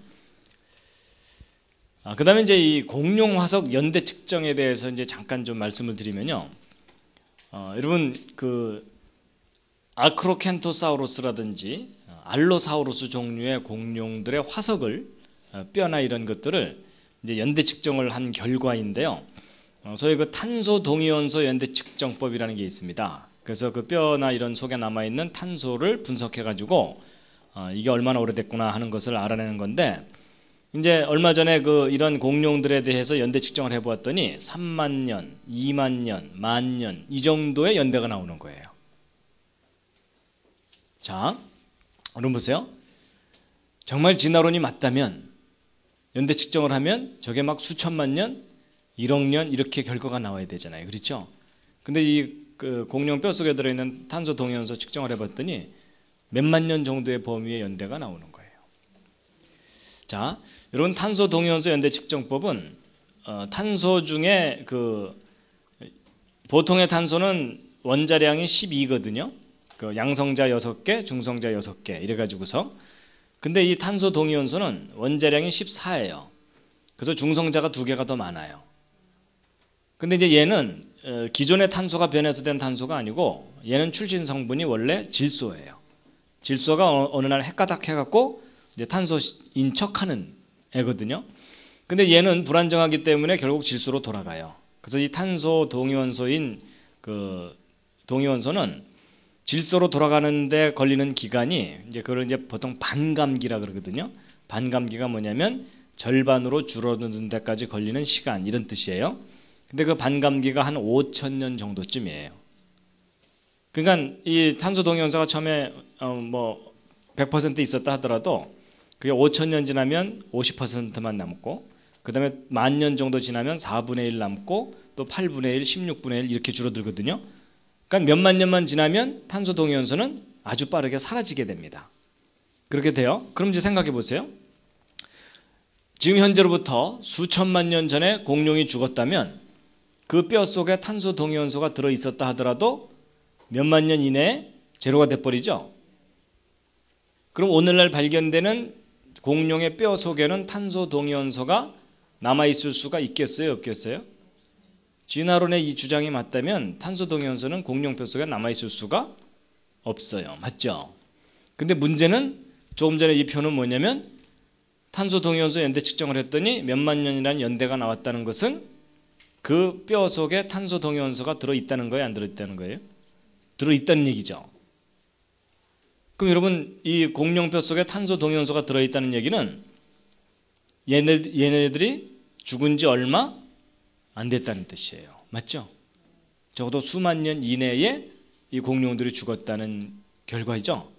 아, 그다음에 이제 이 공룡 화석 연대 측정에 대해서 이제 잠깐 좀 말씀을 드리면요. 어, 여러분 그 아크로켄토사우루스라든지 알로사우루스 종류의 공룡들의 화석을 뼈나 이런 것들을 이제 연대 측정을 한 결과인데요. 어, 소위 그 탄소 동위원소 연대 측정법이라는 게 있습니다. 그래서 그 뼈나 이런 속에 남아 있는 탄소를 분석해 가지고 어, 이게 얼마나 오래됐구나 하는 것을 알아내는 건데, 이제 얼마 전에 그 이런 공룡들에 대해서 연대 측정을 해보았더니 삼만 년, 이만 년, 만 년 이 정도의 연대가 나오는 거예요. 자, 여러분 보세요. 정말 진화론이 맞다면 연대 측정을 하면 저게 막 수천만 년, 일억 년 이렇게 결과가 나와야 되잖아요. 그렇죠? 근데 이 그 공룡 뼈 속에 들어있는 탄소 동위원소 측정을 해봤더니 몇만 년 정도의 범위의 연대가 나오는 거예요. 자, 여러분 탄소 동위원소 연대 측정법은 어, 탄소 중에 그 보통의 탄소는 원자량이 십이거든요. 그 양성자 여섯 개, 중성자 여섯 개 이래 가지고서 근데 이 탄소 동위원소는 원자량이 십사예요. 그래서 중성자가 두 개가 더 많아요. 근데 이제 얘는 기존의 탄소가 변해서 된 탄소가 아니고 얘는 출신 성분이 원래 질소예요. 질소가 어느 날 헷가닥 해갖고 이제 탄소인 척하는 애거든요. 근데 얘는 불안정하기 때문에 결국 질소로 돌아가요. 그래서 이 탄소 동위원소인 그 동위원소는 질소로 돌아가는데 걸리는 기간이 이제 그걸 이제 보통 반감기라 그러거든요. 반감기가 뭐냐면 절반으로 줄어드는 데까지 걸리는 시간 이런 뜻이에요. 근데 그 반감기가 한 오천 년 정도쯤이에요. 그러니까 이 탄소 동위원소가 처음에 어 뭐 백 퍼센트 있었다 하더라도 그게 오천 년 지나면 오십 퍼센트만 남고 그다음에 만 년 정도 지나면 사분의 일 남고 또 팔분의 일, 십육분의 일 이렇게 줄어들거든요. 그러니까 몇만 년만 지나면 탄소 동위원소는 아주 빠르게 사라지게 됩니다. 그렇게 돼요. 그럼 이제 생각해 보세요. 지금 현재로부터 수천만 년 전에 공룡이 죽었다면 그 뼈 속에 탄소 동위원소가 들어 있었다 하더라도 몇만 년 이내에 제로가 돼버리죠. 그럼 오늘날 발견되는 공룡의 뼈 속에는 탄소 동위원소가 남아있을 수가 있겠어요? 없겠어요? 진화론의 이 주장이 맞다면 탄소 동위원소는 공룡 뼈 속에 남아있을 수가 없어요. 맞죠? 근데 문제는 조금 전에 이 표는 뭐냐면 탄소 동위원소 연대 측정을 했더니 몇만 년이라는 연대가 나왔다는 것은 그 뼈 속에 탄소 동위원소가 들어있다는 거예요? 안 들어있다는 거예요? 들어있다는 얘기죠. 그럼 여러분 이 공룡 뼈 속에 탄소 동위원소가 들어있다는 얘기는 얘네, 얘네들이 죽은 지 얼마 안 됐다는 뜻이에요. 맞죠? 적어도 수만 년 이내에 이 공룡들이 죽었다는 결과이죠.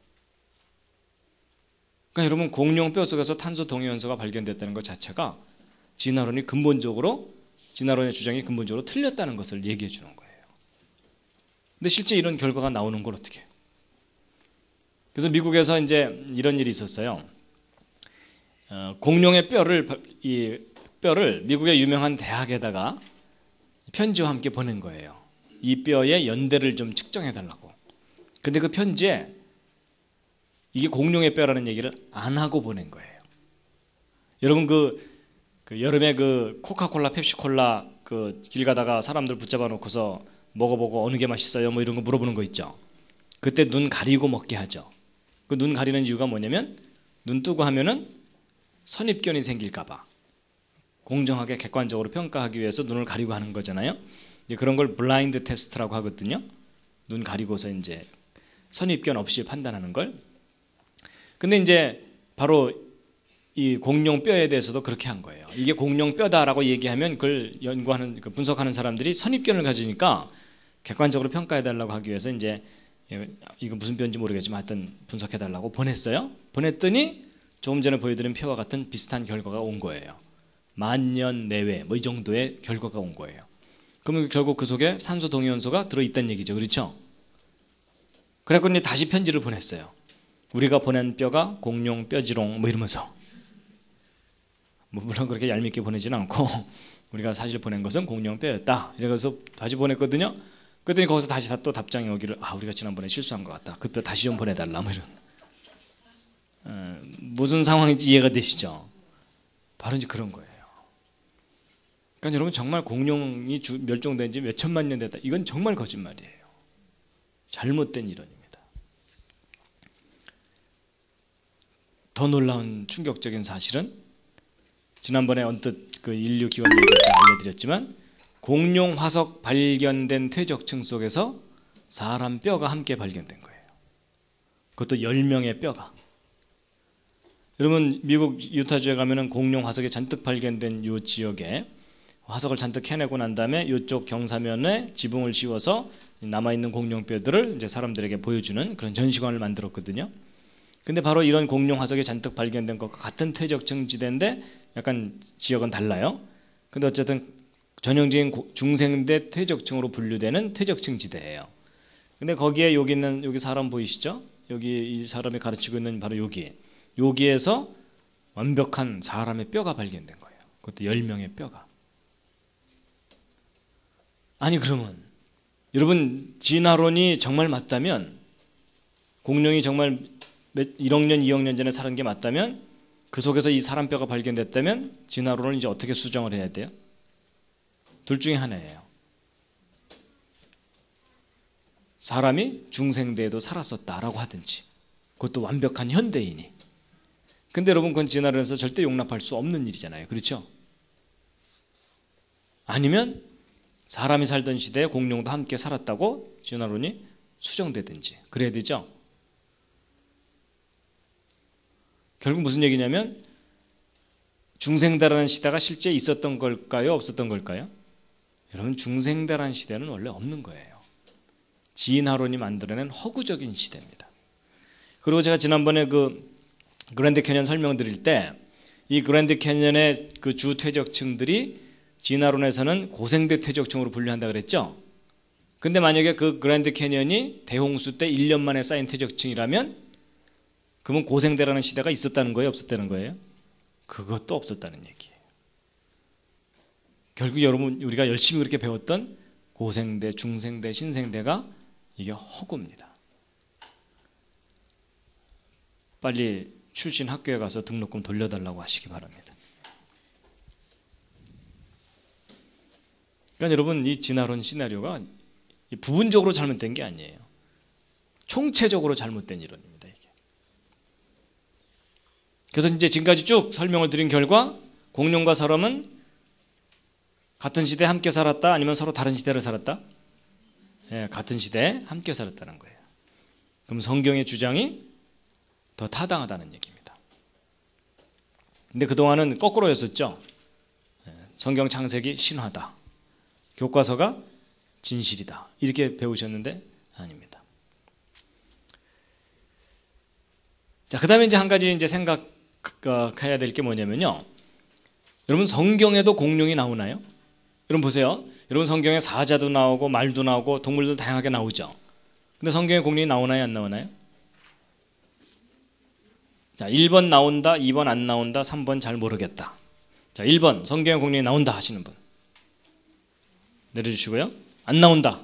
그러니까 여러분 공룡 뼈 속에서 탄소 동위원소가 발견됐다는 것 자체가 진화론이 근본적으로 진화론의 주장이 근본적으로 틀렸다는 것을 얘기해 주는 거예요. 근데 실제 이런 결과가 나오는 걸 어떻게 해요? 그래서 미국에서 이제 이런 일이 있었어요. 어, 공룡의 뼈를 이 뼈를 미국의 유명한 대학에다가 편지와 함께 보낸 거예요. 이 뼈의 연대를 좀 측정해 달라고. 근데 그 편지에 이게 공룡의 뼈라는 얘기를 안 하고 보낸 거예요. 여러분 그, 그 여름에 그 코카콜라, 펩시콜라 그 길 가다가 사람들 붙잡아 놓고서 먹어보고 어느 게 맛있어요? 뭐 이런 거 물어보는 거 있죠. 그때 눈 가리고 먹게 하죠. 그 눈 가리는 이유가 뭐냐면 눈 뜨고 하면은 선입견이 생길까 봐. 공정하게 객관적으로 평가하기 위해서 눈을 가리고 하는 거잖아요. 이제 그런 걸 블라인드 테스트라고 하거든요. 눈 가리고서 이제 선입견 없이 판단하는 걸. 근데 이제 바로 이 공룡 뼈에 대해서도 그렇게 한 거예요. 이게 공룡 뼈다라고 얘기하면 그걸 연구하는 분석하는 사람들이 선입견을 가지니까 객관적으로 평가해 달라고 하기 위해서 이제 이거 무슨 뼈인지 모르겠지만 하여튼 분석해 달라고 보냈어요. 보냈더니 조금 전에 보여드린 표와 같은 비슷한 결과가 온 거예요. 만 년 내외 뭐 이 정도의 결과가 온 거예요. 그러면 결국 그 속에 산소 동위원소가 들어있다는 얘기죠. 그렇죠? 그래서 이제 다시 편지를 보냈어요. 우리가 보낸 뼈가 공룡 뼈지롱 뭐 이러면서 뭐 물론 그렇게 얄밉게 보내지는 않고 우리가 사실 보낸 것은 공룡 뼈였다. 이래서 다시 보냈거든요. 그랬더니 거기서 다시 또 답장이 오기를 아 우리가 지난번에 실수한 것 같다. 그 뼈 다시 좀 보내달라 뭐 이런. 어, 무슨 상황인지 이해가 되시죠? 바로 이제 그런 거예요. 그러니까 여러분 정말 공룡이 주, 멸종된 지 몇 천만 년 됐다. 이건 정말 거짓말이에요. 잘못된 이론입니다. 더 놀라운 충격적인 사실은 지난번에 언뜻 그 인류 기원 얘기를 알려드렸지만 공룡 화석 발견된 퇴적층 속에서 사람 뼈가 함께 발견된 거예요. 그것도 열 명의 뼈가. 여러분 미국 유타주에 가면은 공룡 화석이 잔뜩 발견된 이 지역에 화석을 잔뜩 캐내고 난 다음에 이쪽 경사면에 지붕을 씌워서 남아있는 공룡뼈들을 이제 사람들에게 보여주는 그런 전시관을 만들었거든요. 근데 바로 이런 공룡 화석이 잔뜩 발견된 것과 같은 퇴적층 지대인데 약간 지역은 달라요. 근데 어쨌든 전형적인 중생대 퇴적층으로 분류되는 퇴적층 지대예요. 근데 거기에 여기 있는 여기 사람 보이시죠? 여기 이 사람이 가르치고 있는 바로 여기 여기에서 완벽한 사람의 뼈가 발견된 거예요. 그것도 열 명의 뼈가. 아니 그러면 여러분 진화론이 정말 맞다면 공룡이 정말 일억 년, 이억 년 전에 살은 게 맞다면 그 속에서 이 사람 뼈가 발견됐다면 진화론을 이제 어떻게 수정을 해야 돼요? 둘 중에 하나예요. 사람이 중생대에도 살았었다라고 하든지 그것도 완벽한 현대인이. 근데 여러분 그건 진화론에서 절대 용납할 수 없는 일이잖아요. 그렇죠? 아니면 사람이 살던 시대에 공룡도 함께 살았다고 진화론이 수정되든지 그래야 되죠. 결국 무슨 얘기냐면 중생대라는 시대가 실제 있었던 걸까요? 없었던 걸까요? 여러분 중생대라는 시대는 원래 없는 거예요. 진화론이 만들어낸 허구적인 시대입니다. 그리고 제가 지난번에 그 그랜드 캐년 설명드릴 때 이 그랜드 캐년의 그 주 퇴적층들이 진화론에서는 고생대 퇴적층으로 분류한다 그랬죠. 근데 만약에 그 그랜드 캐년이 대홍수 때 일 년 만에 쌓인 퇴적층이라면 그러면 고생대라는 시대가 있었다는 거예요? 없었다는 거예요? 그것도 없었다는 얘기예요. 결국 여러분 우리가 열심히 그렇게 배웠던 고생대, 중생대, 신생대가 이게 허구입니다. 빨리 출신 학교에 가서 등록금 돌려달라고 하시기 바랍니다. 그러니까 여러분 이 진화론 시나리오가 부분적으로 잘못된 게 아니에요. 총체적으로 잘못된 이론입니다. 이게. 그래서 이제 지금까지 쭉 설명을 드린 결과 공룡과 사람은 같은 시대에 함께 살았다 아니면 서로 다른 시대를 살았다? 예, 같은 시대에 함께 살았다는 거예요. 그럼 성경의 주장이 더 타당하다는 얘기입니다. 근데 그동안은 거꾸로였었죠. 예, 성경 창세기 신화다. 교과서가 진실이다. 이렇게 배우셨는데 아닙니다. 자, 그다음에 이제 한 가지 이제 생각해야 될 게 뭐냐면요. 여러분 성경에도 공룡이 나오나요? 여러분 보세요. 여러분 성경에 사자도 나오고 말도 나오고 동물들 다양하게 나오죠. 근데 성경에 공룡이 나오나요? 안 나오나요? 자, 일 번 나온다, 이 번 안 나온다, 삼 번 잘 모르겠다. 자, 일 번 성경에 공룡이 나온다 하시는 분 내려주시고요. 안 나온다.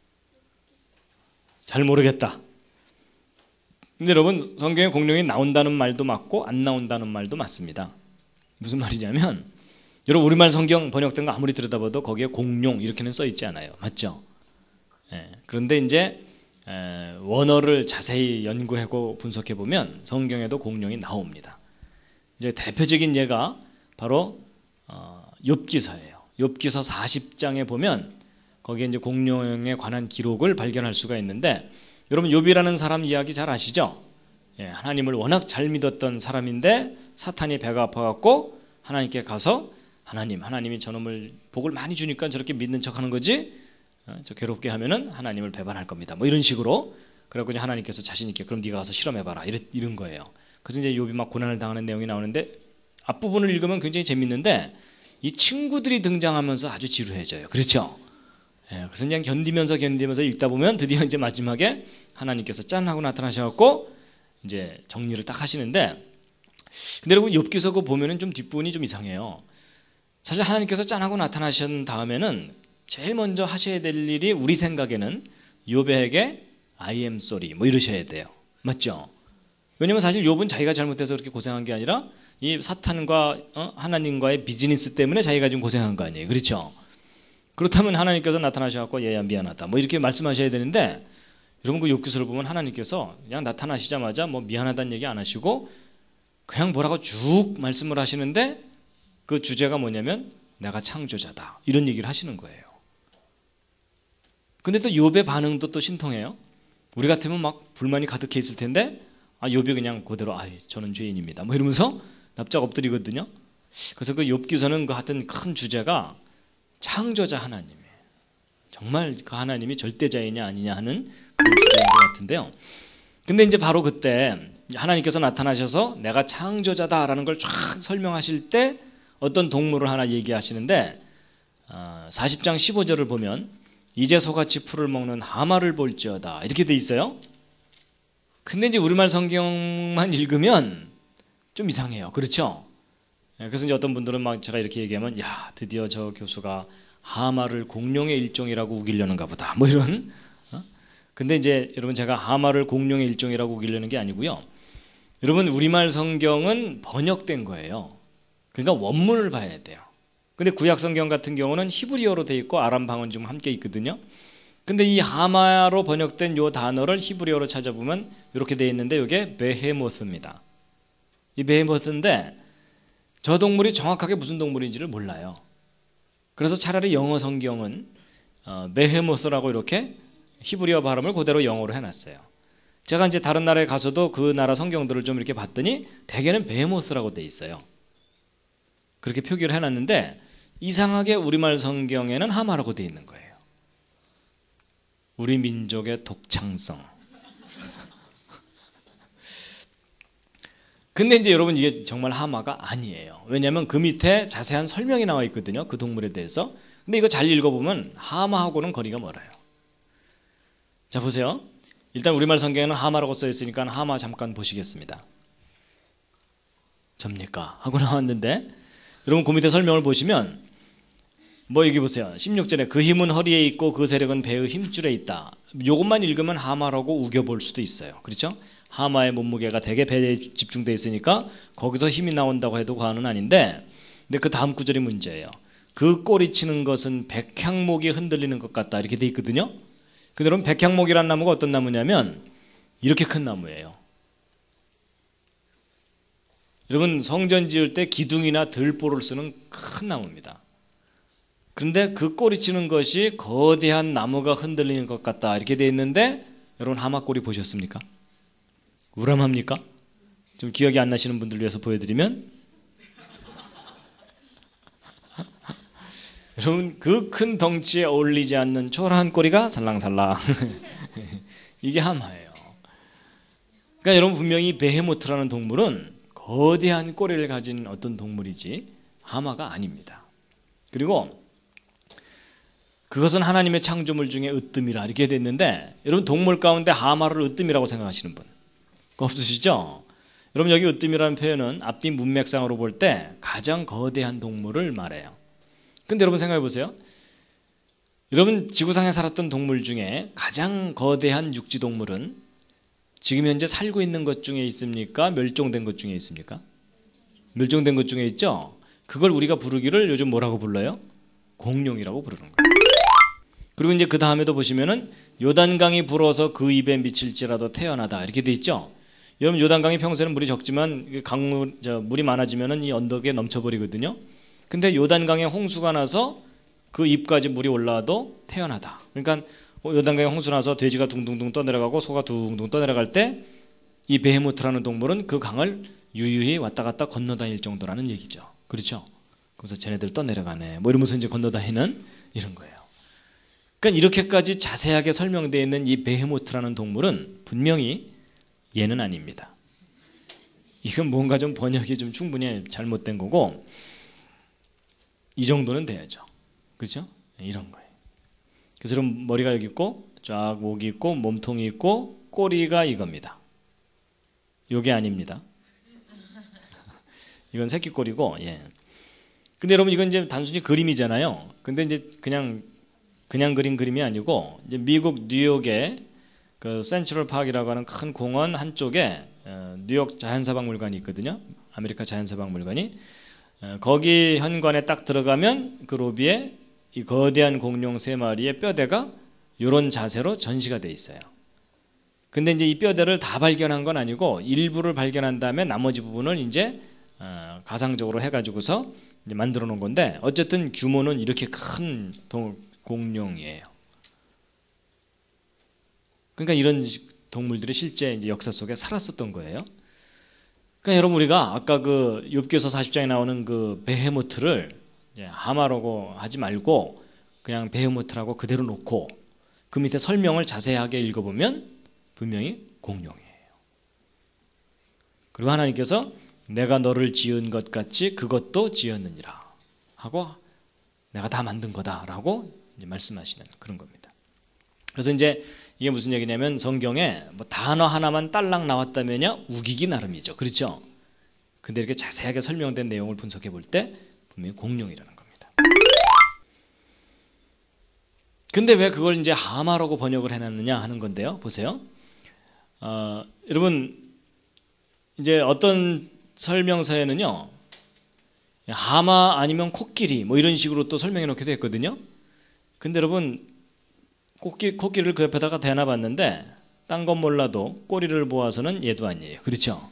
잘 모르겠다. 근데 여러분 성경에 공룡이 나온다는 말도 맞고 안 나온다는 말도 맞습니다. 무슨 말이냐면 여러분 우리말 성경 번역된 거 아무리 들여다봐도 거기에 공룡 이렇게는 써 있지 않아요. 맞죠? 예, 그런데 이제 에, 원어를 자세히 연구하고 분석해 보면 성경에도 공룡이 나옵니다. 이제 대표적인 예가 바로 어, 욥기서예요. 욥기서 사십 장에 보면 거기에 이제 공룡에 관한 기록을 발견할 수가 있는데 여러분 욥이라는 사람 이야기 잘 아시죠? 예, 하나님을 워낙 잘 믿었던 사람인데 사탄이 배가 아파갖고 하나님께 가서 하나님, 하나님이 저놈을 복을 많이 주니까 저렇게 믿는 척하는 거지? 어, 저 괴롭게 하면은 하나님을 배반할 겁니다. 뭐 이런 식으로 그래갖고 이제 하나님께서 자신 있게 그럼 네가 가서 실험해봐라 이런 이런 거예요. 그래서 이제 욥이 막 고난을 당하는 내용이 나오는데 앞부분을 읽으면 굉장히 재밌는데 이 친구들이 등장하면서 아주 지루해져요. 그렇죠? 예, 그래서 그냥 견디면서 견디면서 읽다 보면 드디어 이제 마지막에 하나님께서 짠 하고 나타나셔갖고 이제 정리를 딱 하시는데 근데 여러분 욥기서 그거 보면은 좀 뒷부분이 좀 이상해요. 사실 하나님께서 짠 하고 나타나신 다음에는 제일 먼저 하셔야 될 일이 우리 생각에는 욥에게 I am sorry 뭐 이러셔야 돼요. 맞죠? 왜냐면 사실 욥은 자기가 잘못해서 그렇게 고생한 게 아니라 이 사탄과 어? 하나님과의 비즈니스 때문에 자기가 좀 고생한 거 아니에요. 그렇죠? 그렇다면 하나님께서 나타나셔서 얘야 미안하다 뭐 이렇게 말씀하셔야 되는데 여러분 그 욥기서를 보면 하나님께서 그냥 나타나시자마자 뭐 미안하다는 얘기 안 하시고 그냥 뭐라고 쭉 말씀을 하시는데 그 주제가 뭐냐면 내가 창조자다 이런 얘기를 하시는 거예요. 근데 또 욥의 반응도 또 신통해요. 우리 같으면 막 불만이 가득해 있을 텐데 아 욥이 그냥 그대로 아 저는 죄인입니다 뭐 이러면서 납작 엎드리거든요. 그래서 그 욥기서는 그 하여튼 큰 주제가 창조자 하나님이에요. 정말 그 하나님이 절대자이냐 아니냐 하는 그런 주제인 것 같은데요. 근데 이제 바로 그때 하나님께서 나타나셔서 내가 창조자다라는 걸 쫙 설명하실 때 어떤 동물을 하나 얘기하시는데 사십 장 십오 절을 보면 이제 소같이 풀을 먹는 하마를 볼지어다 이렇게 돼 있어요. 근데 이제 우리말 성경만 읽으면 좀 이상해요. 그렇죠? 그래서 이제 어떤 분들은 막 제가 이렇게 얘기하면 야 드디어 저 교수가 하마를 공룡의 일종이라고 우기려는가 보다 뭐 이런. 근데 이제 여러분 제가 하마를 공룡의 일종이라고 우기려는 게 아니고요. 여러분 우리말 성경은 번역된 거예요. 그러니까 원문을 봐야 돼요. 근데 구약 성경 같은 경우는 히브리어로 돼 있고 아람 방언 좀 함께 있거든요. 근데 이 하마로 번역된 요 단어를 히브리어로 찾아보면 이렇게 돼 있는데 이게 베헤모스입니다. 이 베헤모스인데 저 동물이 정확하게 무슨 동물인지를 몰라요. 그래서 차라리 영어 성경은 어, 베헤모스라고 이렇게 히브리어 발음을 그대로 영어로 해놨어요. 제가 이제 다른 나라에 가서도 그 나라 성경들을 좀 이렇게 봤더니 대개는 베헤모스라고 돼 있어요. 그렇게 표기를 해놨는데 이상하게 우리말 성경에는 하마라고 돼 있는 거예요. 우리 민족의 독창성. 근데 이제 여러분 이게 정말 하마가 아니에요. 왜냐하면 그 밑에 자세한 설명이 나와 있거든요. 그 동물에 대해서. 근데 이거 잘 읽어보면 하마하고는 거리가 멀어요. 자 보세요. 일단 우리말 성경에는 하마라고 써 있으니까 하마 잠깐 보시겠습니다. 접니까? 하고 나왔는데 여러분 그 밑에 설명을 보시면 뭐 여기 보세요. 십육 절에 그 힘은 허리에 있고 그 세력은 배의 힘줄에 있다. 이것만 읽으면 하마라고 우겨볼 수도 있어요. 그렇죠? 하마의 몸무게가 되게 배에 집중되어 있으니까 거기서 힘이 나온다고 해도 과언은 아닌데 근데 그 다음 구절이 문제예요. 그 꼬리 치는 것은 백향목이 흔들리는 것 같다 이렇게 돼 있거든요. 근데 여러분 백향목이라는 나무가 어떤 나무냐면 이렇게 큰 나무예요. 여러분 성전 지을 때 기둥이나 들보를 쓰는 큰 나무입니다. 그런데 그 꼬리 치는 것이 거대한 나무가 흔들리는 것 같다 이렇게 돼 있는데 여러분 하마 꼬리 보셨습니까? 우람합니까? 좀 기억이 안 나시는 분들 위해서 보여드리면 여러분 그 큰 덩치에 어울리지 않는 초라한 꼬리가 살랑살랑 이게 하마예요. 그러니까 여러분 분명히 베헤모트라는 동물은 거대한 꼬리를 가진 어떤 동물이지 하마가 아닙니다. 그리고 그것은 하나님의 창조물 중에 으뜸이라 이렇게 됐는데 여러분 동물 가운데 하마를 으뜸이라고 생각하시는 분 없으시죠? 여러분 여기 으뜸이라는 표현은 앞뒤 문맥상으로 볼 때 가장 거대한 동물을 말해요. 근데 여러분 생각해 보세요. 여러분 지구상에 살았던 동물 중에 가장 거대한 육지 동물은 지금 현재 살고 있는 것 중에 있습니까? 멸종된 것 중에 있습니까? 멸종된 것 중에 있죠? 그걸 우리가 부르기를 요즘 뭐라고 불러요? 공룡이라고 부르는 거예요. 그리고 이제 그 다음에도 보시면은 요단강이 불어서 그 입에 미칠지라도 태어나다 이렇게 돼 있죠? 여러분 요단강이 평소에는 물이 적지만 강물, 저, 물이 많아지면은 이 언덕에 넘쳐버리거든요. 근데 요단강에 홍수가 나서 그 입까지 물이 올라와도 태어나다. 그러니까 요단강에 홍수 나서 돼지가 둥둥둥 떠내려가고 소가 둥둥 떠내려갈 때 이 베헤모트라는 동물은 그 강을 유유히 왔다 갔다 건너다닐 정도라는 얘기죠. 그렇죠? 그래서 쟤네들 떠내려가네. 뭐 이러면서 이제 건너다니는 이런 거예요. 그러니까 이렇게까지 자세하게 설명되어 있는 이 베헤모트라는 동물은 분명히 얘는 아닙니다. 이건 뭔가 좀 번역이 좀 충분히 잘못된 거고 이 정도는 돼야죠. 그렇죠? 이런 거예요. 그래서 그럼 머리가 여기 있고 쫙 목이 있고 몸통이 있고 꼬리가 이겁니다. 요게 아닙니다. 이건 새끼 꼬리고 예. 근데 여러분 이건 이제 단순히 그림이잖아요. 근데 이제 그냥 그냥 그린 그림이 아니고 이제 미국 뉴욕의 그 센트럴 파크이라고 하는 큰 공원 한쪽에 뉴욕 자연사박물관이 있거든요. 아메리카 자연사박물관이 거기 현관에 딱 들어가면 그 로비에 이 거대한 공룡 세 마리의 뼈대가 이런 자세로 전시가 돼 있어요. 근데 이제 이 뼈대를 다 발견한 건 아니고 일부를 발견한 다음에 나머지 부분을 이제 어, 가상적으로 해가지고서 이제 만들어 놓은 건데 어쨌든 규모는 이렇게 큰 동, 공룡이에요. 그러니까 이런 동물들이 실제 이제 역사 속에 살았었던 거예요. 그러니까 여러분 우리가 아까 그 욥기서 사십 장에 나오는 그 베헤모트를 예, 하마라고 하지 말고 그냥 베헤모트라고 그대로 놓고 그 밑에 설명을 자세하게 읽어보면 분명히 공룡이에요. 그리고 하나님께서 내가 너를 지은 것 같이 그것도 지었느니라 하고 내가 다 만든 거다라고 이제 말씀하시는 그런 겁니다. 그래서 이제 이게 무슨 얘기냐면 성경에 뭐 단어 하나만 딸랑 나왔다면요 우기기 나름이죠. 그렇죠? 근데 이렇게 자세하게 설명된 내용을 분석해 볼 때 분명히 공룡이라는 겁니다. 근데 왜 그걸 이제 하마라고 번역을 해놨느냐 하는 건데요. 보세요. 어, 여러분 이제 어떤 설명서에는요 하마 아니면 코끼리 뭐 이런 식으로 또 설명해 놓기도 했거든요. 근데 여러분 코끼, 코끼리를 그 옆에다가 대놔봤는데 딴 건 몰라도 꼬리를 보아서는 얘도 아니에요. 그렇죠?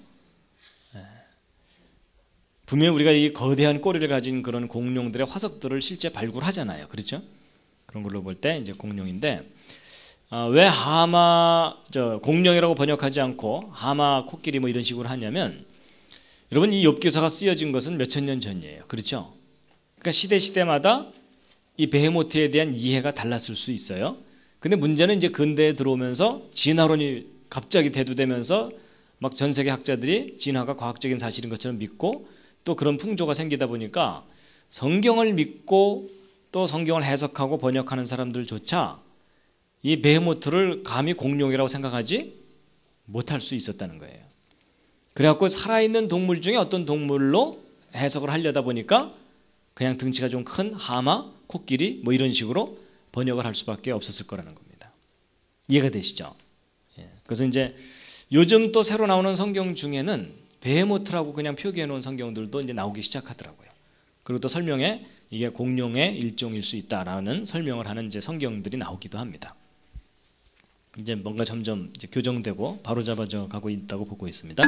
분명히 우리가 이 거대한 꼬리를 가진 그런 공룡들의 화석들을 실제 발굴하잖아요. 그렇죠? 그런 걸로 볼 때 이제 공룡인데 아, 왜 하마 저 공룡이라고 번역하지 않고 하마 코끼리 뭐 이런 식으로 하냐면 여러분 이 욥기서가 쓰여진 것은 몇천 년 전이에요. 그렇죠? 그러니까 시대 시대마다 이 베헤모트에 대한 이해가 달랐을 수 있어요. 근데 문제는 이제 근대에 들어오면서 진화론이 갑자기 대두되면서 막 전 세계 학자들이 진화가 과학적인 사실인 것처럼 믿고 또 그런 풍조가 생기다 보니까 성경을 믿고 또 성경을 해석하고 번역하는 사람들조차 이 베헤모트를 감히 공룡이라고 생각하지 못할 수 있었다는 거예요. 그래갖고 살아있는 동물 중에 어떤 동물로 해석을 하려다 보니까 그냥 등치가 좀 큰 하마, 코끼리 뭐 이런 식으로 번역을 할 수밖에 없었을 거라는 겁니다. 이해가 되시죠? 예. 그래서 이제 요즘 또 새로 나오는 성경 중에는 베헤모트라고 그냥 표기해 놓은 성경들도 이제 나오기 시작하더라고요. 그리고 또 설명에 이게 공룡의 일종일 수 있다라는 설명을 하는 이제 성경들이 나오기도 합니다. 이제 뭔가 점점 이제 교정되고 바로잡아져 가고 있다고 보고 있습니다.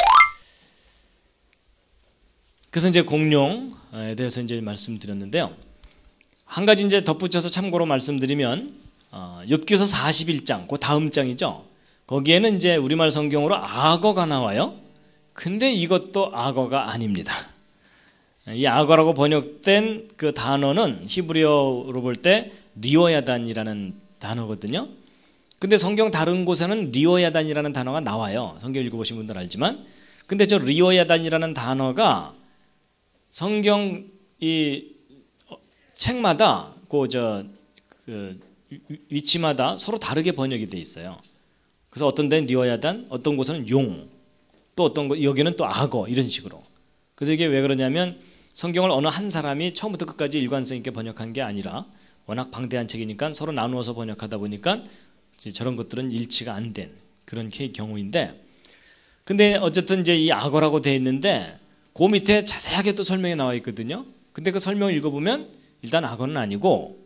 그래서 이제 공룡에 대해서 이제 말씀드렸는데요. 한 가지 이제 덧붙여서 참고로 말씀드리면 어, 욥기서 사십일 장, 그 다음 장이죠. 거기에는 이제 우리말 성경으로 악어가 나와요. 근데 이것도 악어가 아닙니다. 이 악어라고 번역된 그 단어는 히브리어로 볼 때 리오야단이라는 단어거든요. 근데 성경 다른 곳에는 리오야단이라는 단어가 나와요. 성경 읽어보신 분들 알지만. 근데 저 리오야단이라는 단어가 성경 이 책마다 그 저 그 위치마다 서로 다르게 번역이 돼 있어요. 그래서 어떤 데는 리오야단, 어떤 곳은 용, 또 어떤 곳 여기는 또 악어 이런 식으로. 그래서 이게 왜 그러냐면 성경을 어느 한 사람이 처음부터 끝까지 일관성 있게 번역한 게 아니라 워낙 방대한 책이니까 서로 나누어서 번역하다 보니까 저런 것들은 일치가 안 된 그런 경우인데, 근데 어쨌든 이제 이 악어라고 돼 있는데 그 밑에 자세하게 또 설명이 나와 있거든요. 근데 그 설명을 읽어보면 일단 악어는 아니고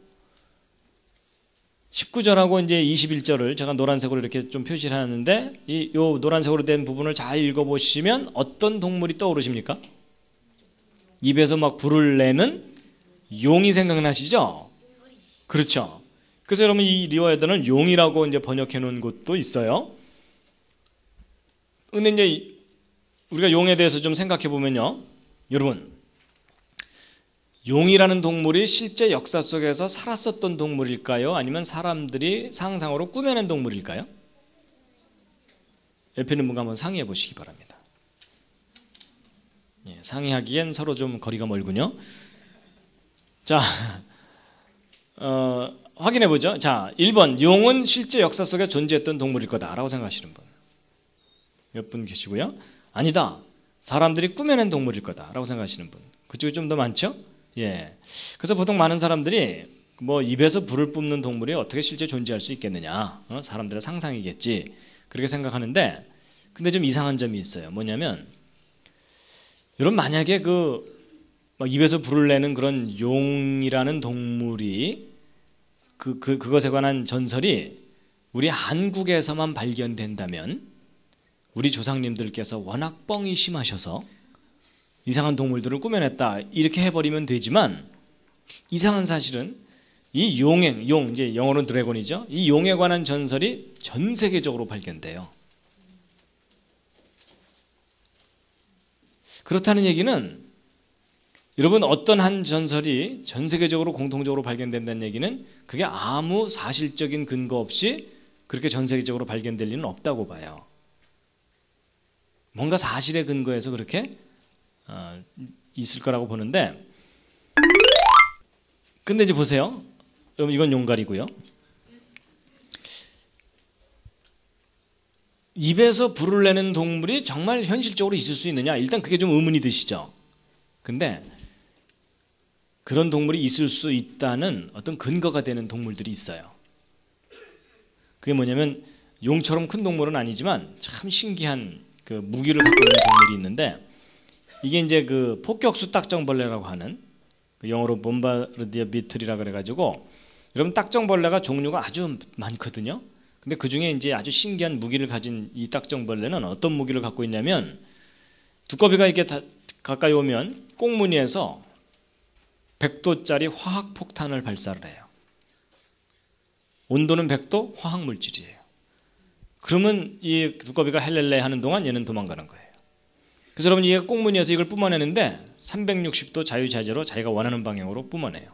십구 절하고 이제 이십일 절을 제가 노란색으로 이렇게 좀 표시를 하는데 이 요 노란색으로 된 부분을 잘 읽어보시면 어떤 동물이 떠오르십니까? 입에서 막 불을 내는 용이 생각나시죠? 그렇죠. 그래서 여러분 이 리오야단을 용이라고 이제 번역해 놓은 곳도 있어요. 근데 이제 우리가 용에 대해서 좀 생각해 보면요, 여러분 용이라는 동물이 실제 역사 속에서 살았었던 동물일까요? 아니면 사람들이 상상으로 꾸며낸 동물일까요? 옆에 있는 분과 한번 상의해 보시기 바랍니다. 예, 상의하기엔 서로 좀 거리가 멀군요. 자, 어, 확인해 보죠. 자, 일 번 용은 실제 역사 속에 존재했던 동물일 거다라고 생각하시는 분 몇 분 계시고요. 아니다, 사람들이 꾸며낸 동물일 거다라고 생각하시는 분 그쪽이 좀 더 많죠. 예. 그래서 보통 많은 사람들이 뭐 입에서 불을 뿜는 동물이 어떻게 실제 존재할 수 있겠느냐, 어? 사람들의 상상이겠지 그렇게 생각하는데, 근데 좀 이상한 점이 있어요. 뭐냐면 여러분 만약에 그 막 입에서 불을 내는 그런 용이라는 동물이 그, 그 그것에 관한 전설이 우리 한국에서만 발견된다면 우리 조상님들께서 워낙 뻥이 심하셔서 이상한 동물들을 꾸며냈다 이렇게 해버리면 되지만, 이상한 사실은 이 용행, 용 이제 영어로는 드래곤이죠. 이 용에 관한 전설이 전 세계적으로 발견돼요. 그렇다는 얘기는 여러분 어떤 한 전설이 전 세계적으로 공통적으로 발견된다는 얘기는 그게 아무 사실적인 근거 없이 그렇게 전 세계적으로 발견될 리는 없다고 봐요. 뭔가 사실에 근거해서 그렇게 어, 있을 거라고 보는데, 근데 이제 보세요. 여러분 이건 용갈이고요. 입에서 불을 내는 동물이 정말 현실적으로 있을 수 있느냐? 일단 그게 좀 의문이 드시죠. 근데 그런 동물이 있을 수 있다는 어떤 근거가 되는 동물들이 있어요. 그게 뭐냐면 용처럼 큰 동물은 아니지만 참 신기한 그 무기를 갖고 있는 동물이 있는데, 이게 이제 그 폭격수 딱정벌레라고 하는, 그 영어로 봄바르디아 비틀이라 그래가지고, 여러분 딱정벌레가 종류가 아주 많거든요. 근데 그 중에 이제 아주 신기한 무기를 가진 이 딱정벌레는 어떤 무기를 갖고 있냐면, 두꺼비가 이렇게 다 가까이 오면 꽁무니에서 백 도짜리 화학 폭탄을 발사를 해요. 온도는 백 도, 화학 물질이에요. 그러면 이 두꺼비가 헬렐레 하는 동안 얘는 도망가는 거예요. 그래서 여러분 얘가 꽁무니에서 이걸 뿜어내는데 삼백육십 도 자유자재로 자기가 원하는 방향으로 뿜어내요.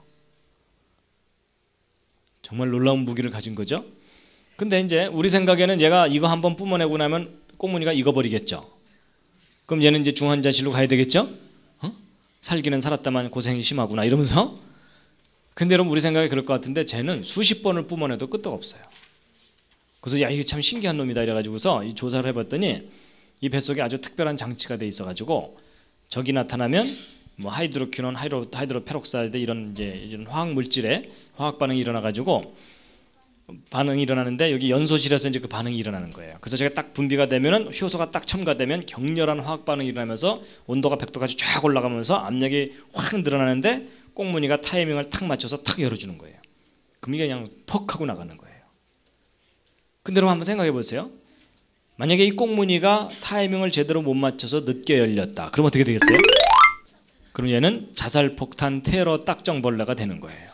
정말 놀라운 무기를 가진 거죠. 근데 이제 우리 생각에는 얘가 이거 한번 뿜어내고 나면 꽁무니가 익어버리겠죠. 그럼 얘는 이제 중환자실로 가야 되겠죠. 어? 살기는 살았다만 고생이 심하구나 이러면서. 근데 여러분 우리 생각에 그럴 것 같은데 쟤는 수십 번을 뿜어내도 끄떡 없어요. 그래서 야 이게 참 신기한 놈이다 이래가지고서 이 조사를 해봤더니 이 뱃속에 아주 특별한 장치가 돼 있어가지고 적이 나타나면 뭐 하이드로퀴논, 하이드로, 하이드로페록사이드 이런 이제 이런 화학 물질에 화학 반응이 일어나가지고 반응이 일어나는데 여기 연소실에서 이제 그 반응이 일어나는 거예요. 그래서 제가 딱 분비가 되면은 효소가 딱 첨가되면 격렬한 화학 반응이 일어나면서 온도가 백 도까지 쫙 올라가면서 압력이 확 늘어나는데 꽁무니가 타이밍을 탁 맞춰서 탁 열어주는 거예요. 그럼 이게 그냥 퍽 하고 나가는 거예요. 근데 여러분 한번 생각해 보세요. 만약에 이 꽁무니가 타이밍을 제대로 못 맞춰서 늦게 열렸다. 그럼 어떻게 되겠어요? 그럼 얘는 자살폭탄 테러 딱정벌레가 되는 거예요.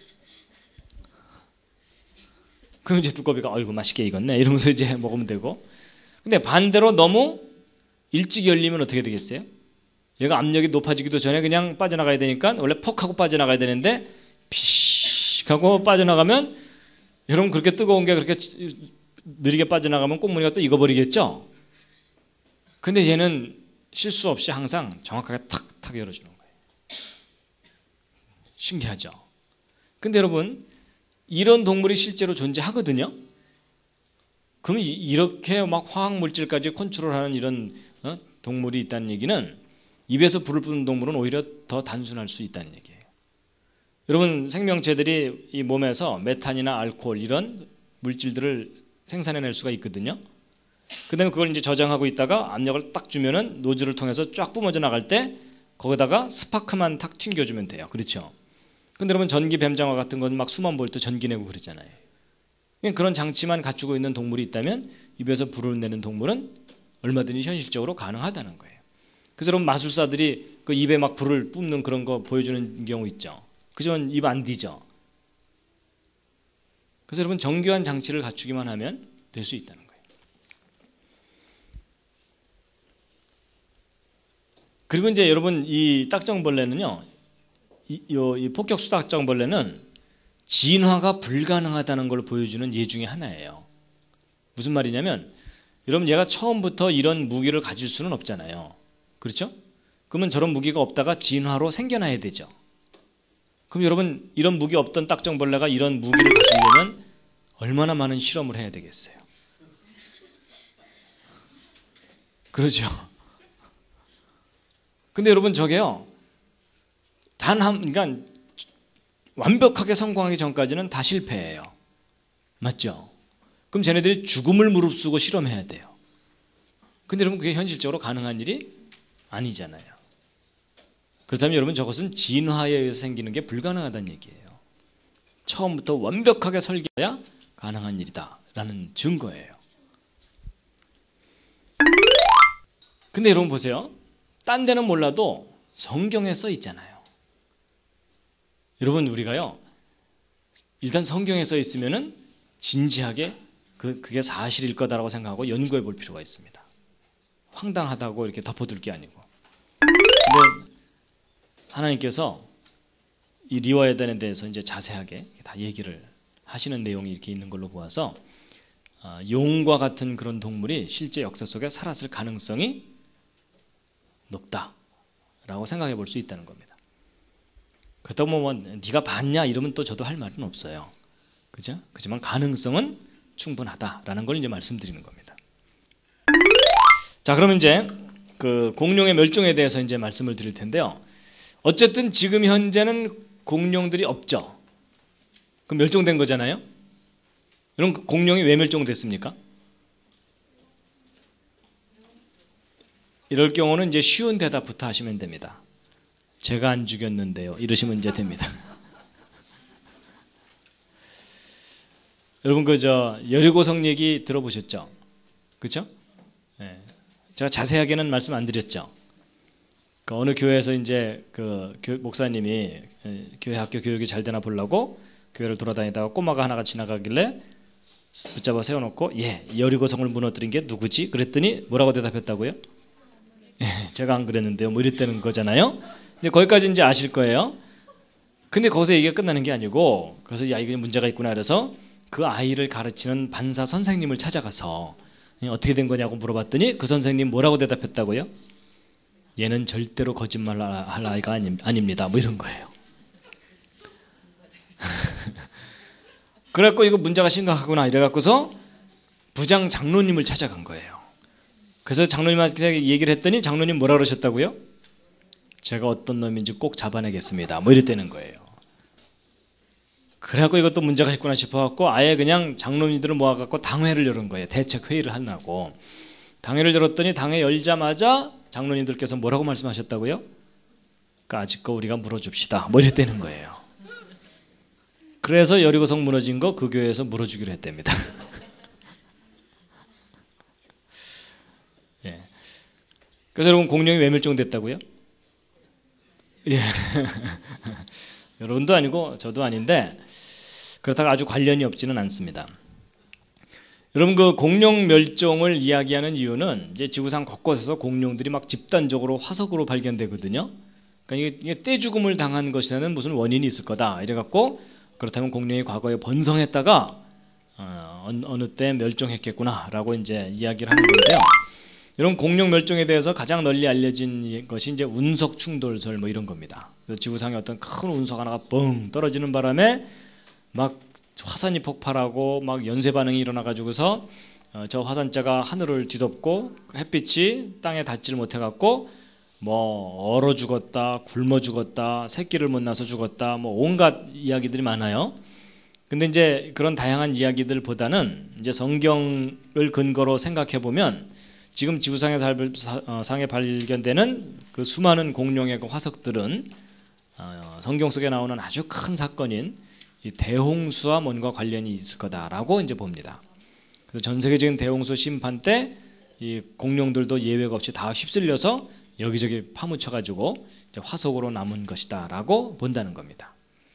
그럼 이제 두꺼비가 아이고 맛있게 익었네 이러면서 이제 먹으면 되고, 근데 반대로 너무 일찍 열리면 어떻게 되겠어요? 얘가 압력이 높아지기도 전에 그냥 빠져나가야 되니까 원래 퍽 하고 빠져나가야 되는데 피식 하고 빠져나가면, 여러분 그렇게 뜨거운 게 그렇게 느리게 빠져나가면 꽁무니가 또 익어버리겠죠. 근데 얘는 실수 없이 항상 정확하게 탁탁 열어주는 거예요. 신기하죠. 근데 여러분 이런 동물이 실제로 존재하거든요. 그럼 이렇게 막 화학물질까지 컨트롤하는 이런 어? 동물이 있다는 얘기는 입에서 불을 뿜는 동물은 오히려 더 단순할 수 있다는 얘기예요. 여러분 생명체들이 이 몸에서 메탄이나 알코올 이런 물질들을 생산해낼 수가 있거든요. 그 다음에 그걸 이제 저장하고 있다가 압력을 딱 주면은 노즐을 통해서 쫙 뿜어져 나갈 때 거기다가 스파크만 탁 튕겨주면 돼요. 그렇죠? 근데 여러분 전기 뱀장어 같은 건 막 수만 볼트 전기 내고 그러잖아요. 그런 장치만 갖추고 있는 동물이 있다면 입에서 불을 내는 동물은 얼마든지 현실적으로 가능하다는 거예요. 그래서 여러분 마술사들이 그 입에 막 불을 뿜는 그런 거 보여주는 경우 있죠. 그지만 입 안 뒤져. 그래서 여러분 정교한 장치를 갖추기만 하면 될 수 있다는 거예요. 그리고 이제 여러분 이 딱정벌레는요, 이, 요, 이 폭격수 딱정벌레는 진화가 불가능하다는 걸 보여주는 예 중에 하나예요. 무슨 말이냐면 여러분 얘가 처음부터 이런 무기를 가질 수는 없잖아요. 그렇죠? 그러면 저런 무기가 없다가 진화로 생겨나야 되죠. 그럼 여러분 이런 무기 없던 딱정벌레가 이런 무기를 가지려면 얼마나 많은 실험을 해야 되겠어요. 그렇죠? 근데 여러분 저게요, 단 한, 그러니까 완벽하게 성공하기 전까지는 다 실패해요. 맞죠? 그럼 쟤네들이 죽음을 무릅쓰고 실험해야 돼요. 근데 여러분 그게 현실적으로 가능한 일이 아니잖아요. 그렇다면 여러분 저것은 진화에 의해서 생기는 게 불가능하다는 얘기예요. 처음부터 완벽하게 설계해야 가능한 일이다 라는 증거예요. 근데 여러분 보세요. 딴 데는 몰라도 성경에 써 있잖아요. 여러분 우리가요 일단 성경에 써 있으면은 진지하게 그, 그게 사실일 거다라고 생각하고 연구해 볼 필요가 있습니다. 황당하다고 이렇게 덮어둘 게 아니고. 근데 하나님께서 이 리와야단에 대해서 이제 자세하게 다 얘기를 하시는 내용이 이렇게 있는 걸로 보아서 아, 용과 같은 그런 동물이 실제 역사 속에 살았을 가능성이 높다라고 생각해 볼 수 있다는 겁니다. 그렇다고 뭐 네가 봤냐 이러면 또 저도 할 말은 없어요. 그죠? 그렇지만 가능성은 충분하다라는 걸 이제 말씀드리는 겁니다. 자, 그러면 이제 그 공룡의 멸종에 대해서 이제 말씀을 드릴 텐데요. 어쨌든 지금 현재는 공룡들이 없죠. 그럼 멸종된 거잖아요. 그럼 공룡이 왜 멸종됐습니까? 이럴 경우는 이제 쉬운 대답부터 하시면 됩니다. 제가 안 죽였는데요. 이러시면 이제 됩니다. 여러분 그저 여리고성 얘기 들어보셨죠? 그렇죠? 네. 제가 자세하게는 말씀 안 드렸죠. 그 어느 교회에서 이제 그 교, 목사님이 교회 학교 교육이 잘 되나 보려고 교회를 돌아다니다가 꼬마가 하나가 지나가길래 붙잡아 세워놓고 예, 여리고성을 무너뜨린 게 누구지? 그랬더니 뭐라고 대답했다고요? 예, 제가 안 그랬는데요. 뭐 이랬다는 거잖아요. 이제 거기까지 이제 아실 거예요. 근데 거기서 얘기가 끝나는 게 아니고 그래서 야 이게 문제가 있구나 그래서 그 아이를 가르치는 반사 선생님을 찾아가서 어떻게 된 거냐고 물어봤더니 그 선생님 뭐라고 대답했다고요? 얘는 절대로 거짓말할 아이가 아니, 아닙니다. 뭐 이런 거예요. 그래갖고 이거 문제가 심각하구나 이래갖고서 부장 장로님을 찾아간 거예요. 그래서 장로님한테 얘기를 했더니 장로님 뭐라 그러셨다고요? 제가 어떤 놈인지 꼭 잡아내겠습니다. 뭐 이랬다는 거예요. 그래갖고 이것도 문제가 있구나 싶어갖고 아예 그냥 장로님들을 모아갖고 당회를 열은 거예요. 대책회의를 하려고. 당회를 열었더니 당회 열자마자 장로님들께서 뭐라고 말씀하셨다고요? 까짓 거 우리가 물어줍시다. 뭐 이랬다는 거예요. 그래서 여리고성 무너진 거 그 교회에서 물어주기로 했답니다. 예. 그래서 여러분 공룡이 왜 멸종됐다고요? 예. 여러분도 아니고 저도 아닌데 그렇다고 아주 관련이 없지는 않습니다. 여러분 그 공룡 멸종을 이야기하는 이유는 이제 지구상 곳곳에서 공룡들이 막 집단적으로 화석으로 발견되거든요. 그러니까 이게 떼죽음을 당한 것이라는 무슨 원인이 있을 거다. 이래갖고 그렇다면 공룡이 과거에 번성했다가 어, 어느 때 멸종했겠구나라고 이제 이야기를 하는 건데요. 이런 공룡 멸종에 대해서 가장 널리 알려진 것이 이제 운석 충돌설 뭐 이런 겁니다. 그래서 지구상에 어떤 큰 운석 하나가 뻥 떨어지는 바람에 막 화산이 폭발하고 막 연쇄 반응이 일어나 가지고서 어, 저 화산자가 하늘을 뒤덮고 햇빛이 땅에 닿지를 못해 갖고 뭐 얼어 죽었다, 굶어 죽었다, 새끼를 못 낳아서 죽었다, 뭐 온갖 이야기들이 많아요. 근데 이제 그런 다양한 이야기들보다는 이제 성경을 근거로 생각해 보면 지금 지구상에 살, 어, 상에 발견되는 그 수많은 공룡의 그 화석들은 어, 성경 속에 나오는 아주 큰 사건인 이 대홍수와 뭔가 관련이 있을 거다라고 이제 봅니다. 그래서 전 세계적인 대홍수 심판 때 이 공룡들도 예외가 없이 다 휩쓸려서 여기저기 파묻혀가지고 이제 화석으로 남은 것이다라고 본다는 겁니다.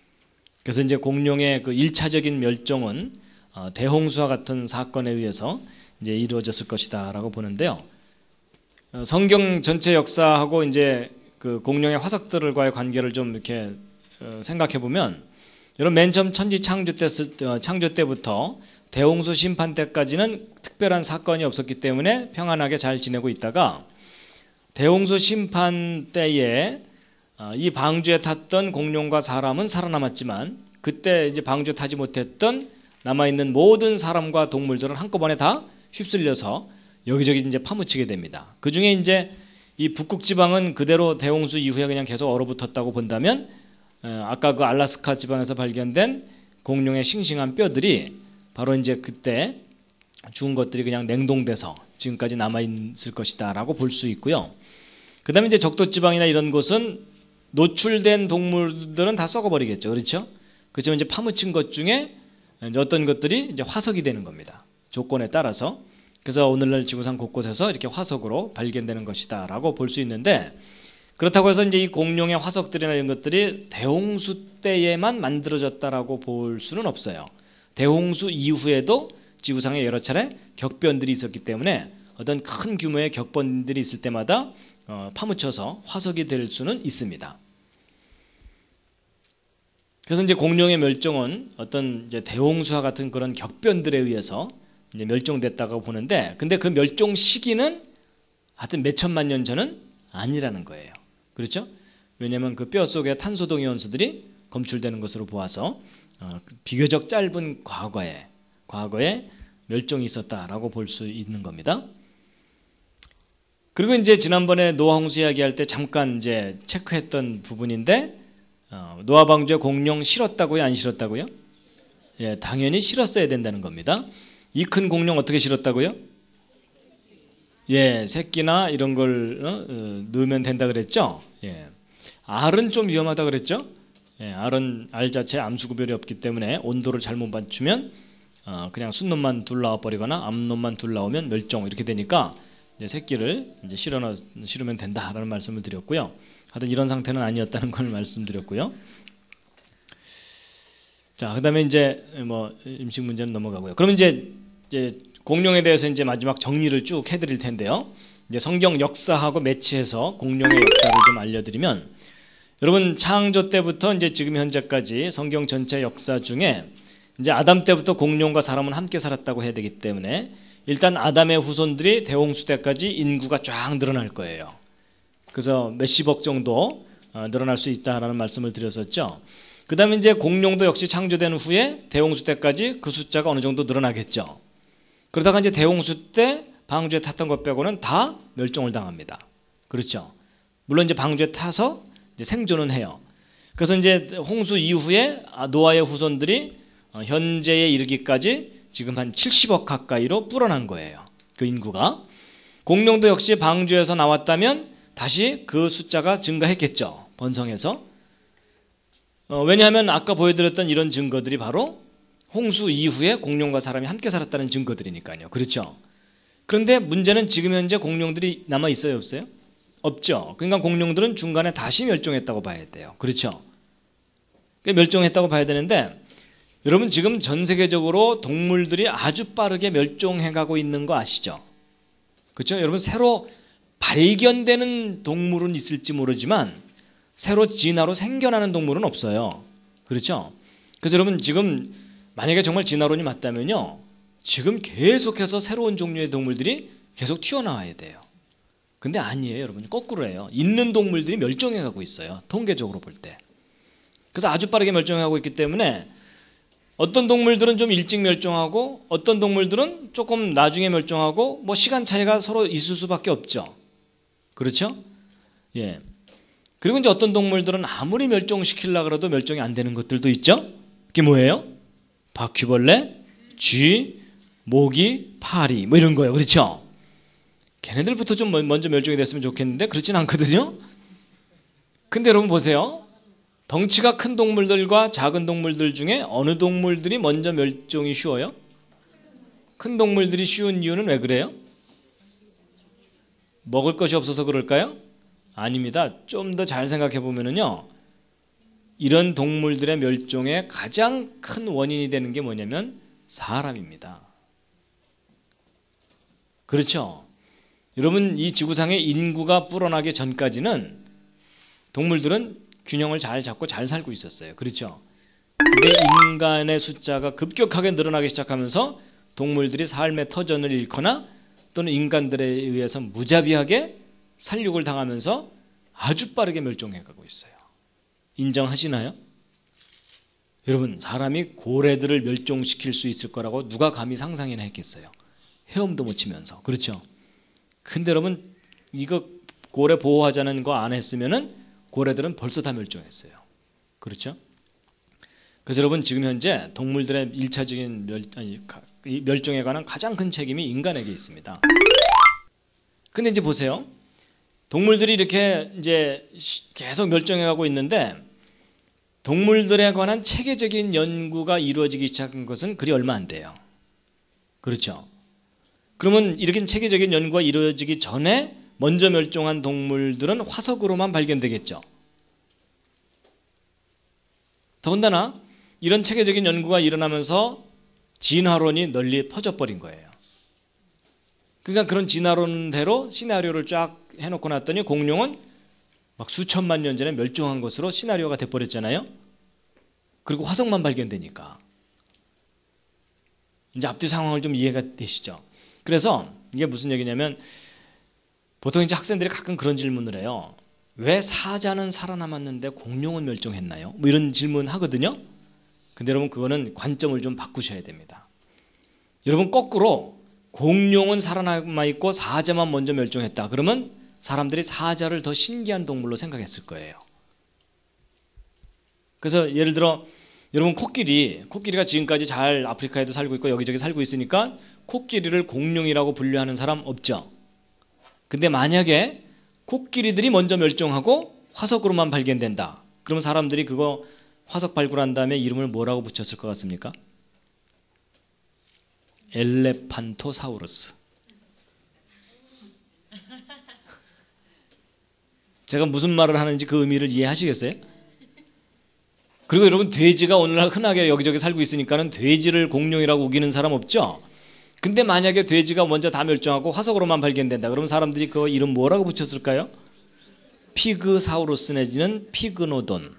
그래서 이제 공룡의 그 일차적인 멸종은 어, 대홍수와 같은 사건에 의해서 이제 이루어졌을 것이다라고 보는데요. 어, 성경 전체 역사하고 이제 그 공룡의 화석들과의 관계를 좀 이렇게 어, 생각해 보면, 여러분 맨 처음 천지 창조 때 어, 창조 때부터 대홍수 심판 때까지는 특별한 사건이 없었기 때문에 평안하게 잘 지내고 있다가 대홍수 심판 때에 이 방주에 탔던 공룡과 사람은 살아남았지만 그때 이제 방주 타지 못했던 남아있는 모든 사람과 동물들은 한꺼번에 다 휩쓸려서 여기저기 이제 파묻히게 됩니다. 그 중에 이제 이 북극 지방은 그대로 대홍수 이후에 그냥 계속 얼어붙었다고 본다면, 아까 그 알라스카 지방에서 발견된 공룡의 싱싱한 뼈들이 바로 이제 그때 죽은 것들이 그냥 냉동돼서 지금까지 남아있을 것이다라고 볼 수 있고요. 그 다음에 이제 적도지방이나 이런 곳은 노출된 동물들은 다 썩어버리겠죠. 그렇죠? 그렇지만 이제 파묻힌 것 중에 이제 어떤 것들이 이제 화석이 되는 겁니다. 조건에 따라서. 그래서 오늘날 지구상 곳곳에서 이렇게 화석으로 발견되는 것이다라고 볼 수 있는데, 그렇다고 해서 이제 이 공룡의 화석들이나 이런 것들이 대홍수 때에만 만들어졌다라고 볼 수는 없어요. 대홍수 이후에도 지구상에 여러 차례 격변들이 있었기 때문에 어떤 큰 규모의 격변들이 있을 때마다 어, 파묻혀서 화석이 될 수는 있습니다. 그래서 이제 공룡의 멸종은 어떤 이제 대홍수와 같은 그런 격변들에 의해서 이제 멸종됐다고 보는데, 근데 그 멸종 시기는 하여튼 몇 천만 년 전은 아니라는 거예요. 그렇죠? 왜냐하면 그 뼈 속에 탄소 동위원소들이 검출되는 것으로 보아서 어, 비교적 짧은 과거에 과거에 멸종이 있었다라고 볼 수 있는 겁니다. 그리고 이제 지난번에 노아 홍수 이야기할 때 잠깐 이제 체크했던 부분인데, 어, 노아 방주에 공룡 실었다고요, 안 실었다고요? 예, 당연히 실었어야 된다는 겁니다. 이 큰 공룡 어떻게 실었다고요? 예, 새끼나 이런 걸 어, 어, 넣으면 된다 그랬죠. 예, 알은 좀 위험하다 그랬죠. 예, 알은 알 자체에 암수 구별이 없기 때문에 온도를 잘못 맞추면 어, 그냥 순놈만 둘 나와 버리거나 암놈만 둘 나오면 멸종 이렇게 되니까 이제 새끼를 이제 실어 실으면 된다라는 말씀을 드렸고요. 하여튼 이런 상태는 아니었다는 걸 말씀드렸고요. 자, 그다음에 이제 뭐 음식 문제는 넘어가고요. 그럼 이제 이제 공룡에 대해서 이제 마지막 정리를 쭉 해드릴 텐데요. 이제 성경 역사하고 매치해서 공룡의 역사를 좀 알려드리면, 여러분 창조 때부터 이제 지금 현재까지 성경 전체 역사 중에 이제 아담 때부터 공룡과 사람은 함께 살았다고 해야 되기 때문에 일단 아담의 후손들이 대홍수 때까지 인구가 쫙 늘어날 거예요. 그래서 몇십억 정도 늘어날 수 있다라는 말씀을 드렸었죠. 그 다음에 이제 공룡도 역시 창조된 후에 대홍수 때까지 그 숫자가 어느 정도 늘어나겠죠. 그러다가 이제 대홍수 때 방주에 탔던 것 빼고는 다 멸종을 당합니다. 그렇죠. 물론 이제 방주에 타서 이제 생존은 해요. 그래서 이제 홍수 이후에 노아의 후손들이 현재에 이르기까지 지금 한 칠십억 가까이로 불어난 거예요. 그 인구가. 공룡도 역시 방주에서 나왔다면 다시 그 숫자가 증가했겠죠. 번성해서. 어, 왜냐하면 아까 보여드렸던 이런 증거들이 바로 홍수 이후에 공룡과 사람이 함께 살았다는 증거들이니까요. 그렇죠. 그런데 문제는 지금 현재 공룡들이 남아 있어요, 없어요? 없죠. 그러니까 공룡들은 중간에 다시 멸종했다고 봐야 돼요. 그렇죠. 멸종했다고 봐야 되는데, 여러분 지금 전 세계적으로 동물들이 아주 빠르게 멸종해가고 있는 거 아시죠? 그렇죠? 여러분 새로 발견되는 동물은 있을지 모르지만 새로 진화로 생겨나는 동물은 없어요. 그렇죠? 그래서 여러분 지금 만약에 정말 진화론이 맞다면요, 지금 계속해서 새로운 종류의 동물들이 계속 튀어나와야 돼요. 근데 아니에요, 여러분. 거꾸로예요. 있는 동물들이 멸종해가고 있어요, 통계적으로 볼 때. 그래서 아주 빠르게 멸종하고 있기 때문에 어떤 동물들은 좀 일찍 멸종하고 어떤 동물들은 조금 나중에 멸종하고 뭐 시간 차이가 서로 있을 수밖에 없죠. 그렇죠? 예. 그리고 이제 어떤 동물들은 아무리 멸종시키려고 해도 멸종이 안 되는 것들도 있죠. 그게 뭐예요? 바퀴벌레, 쥐, 모기, 파리 뭐 이런 거예요. 그렇죠? 걔네들부터 좀 먼저 멸종이 됐으면 좋겠는데 그렇진 않거든요. 근데 여러분 보세요. 덩치가 큰 동물들과 작은 동물들 중에 어느 동물들이 먼저 멸종이 쉬워요? 큰 동물들이 쉬운 이유는 왜 그래요? 먹을 것이 없어서 그럴까요? 아닙니다. 좀 더 잘 생각해 보면은요, 이런 동물들의 멸종의 가장 큰 원인이 되는 게 뭐냐면 사람입니다. 그렇죠? 여러분 이 지구상의 인구가 불어나기 전까지는 동물들은 균형을 잘 잡고 잘 살고 있었어요. 그렇죠? 근데 인간의 숫자가 급격하게 늘어나기 시작하면서 동물들이 삶의 터전을 잃거나 또는 인간들에 의해서 무자비하게 살육을 당하면서 아주 빠르게 멸종해가고 있어요. 인정하시나요? 여러분 사람이 고래들을 멸종시킬 수 있을 거라고 누가 감히 상상이나 했겠어요. 헤엄도 못 치면서. 그렇죠? 근데 여러분 이거 고래 보호하자는 거 안 했으면은 고래들은 벌써 다 멸종했어요. 그렇죠? 그래서 여러분 지금 현재 동물들의 일차적인 멸, 아니, 멸종에 관한 가장 큰 책임이 인간에게 있습니다. 근데 이제 보세요. 동물들이 이렇게 이제 계속 멸종해가고 있는데 동물들에 관한 체계적인 연구가 이루어지기 시작한 것은 그리 얼마 안 돼요. 그렇죠? 그러면 이렇게 체계적인 연구가 이루어지기 전에 먼저 멸종한 동물들은 화석으로만 발견되겠죠. 더군다나 이런 체계적인 연구가 일어나면서 진화론이 널리 퍼져버린 거예요. 그러니까 그런 진화론대로 시나리오를 쫙 해놓고 났더니 공룡은 막 수천만 년 전에 멸종한 것으로 시나리오가 돼버렸잖아요. 그리고 화석만 발견되니까. 이제 앞뒤 상황을 좀 이해가 되시죠? 그래서 이게 무슨 얘기냐면 보통 이제 학생들이 가끔 그런 질문을 해요. 왜 사자는 살아남았는데 공룡은 멸종했나요? 뭐 이런 질문 하거든요. 근데 여러분 그거는 관점을 좀 바꾸셔야 됩니다. 여러분 거꾸로 공룡은 살아남아 있고 사자만 먼저 멸종했다. 그러면 사람들이 사자를 더 신기한 동물로 생각했을 거예요. 그래서 예를 들어 여러분 코끼리, 코끼리가 지금까지 잘 아프리카에도 살고 있고 여기저기 살고 있으니까 코끼리를 공룡이라고 분류하는 사람 없죠. 근데 만약에 코끼리들이 먼저 멸종하고 화석으로만 발견된다. 그러면 사람들이 그거 화석 발굴한 다음에 이름을 뭐라고 붙였을 것 같습니까? 엘레판토사우루스. 제가 무슨 말을 하는지 그 의미를 이해하시겠어요? 그리고 여러분 돼지가 오늘날 흔하게 여기저기 살고 있으니까는 돼지를 공룡이라고 우기는 사람 없죠? 근데 만약에 돼지가 먼저 다 멸종하고 화석으로만 발견된다. 그러면 사람들이 그 이름 뭐라고 붙였을까요? 피그사우루스 내지는 피그노돈.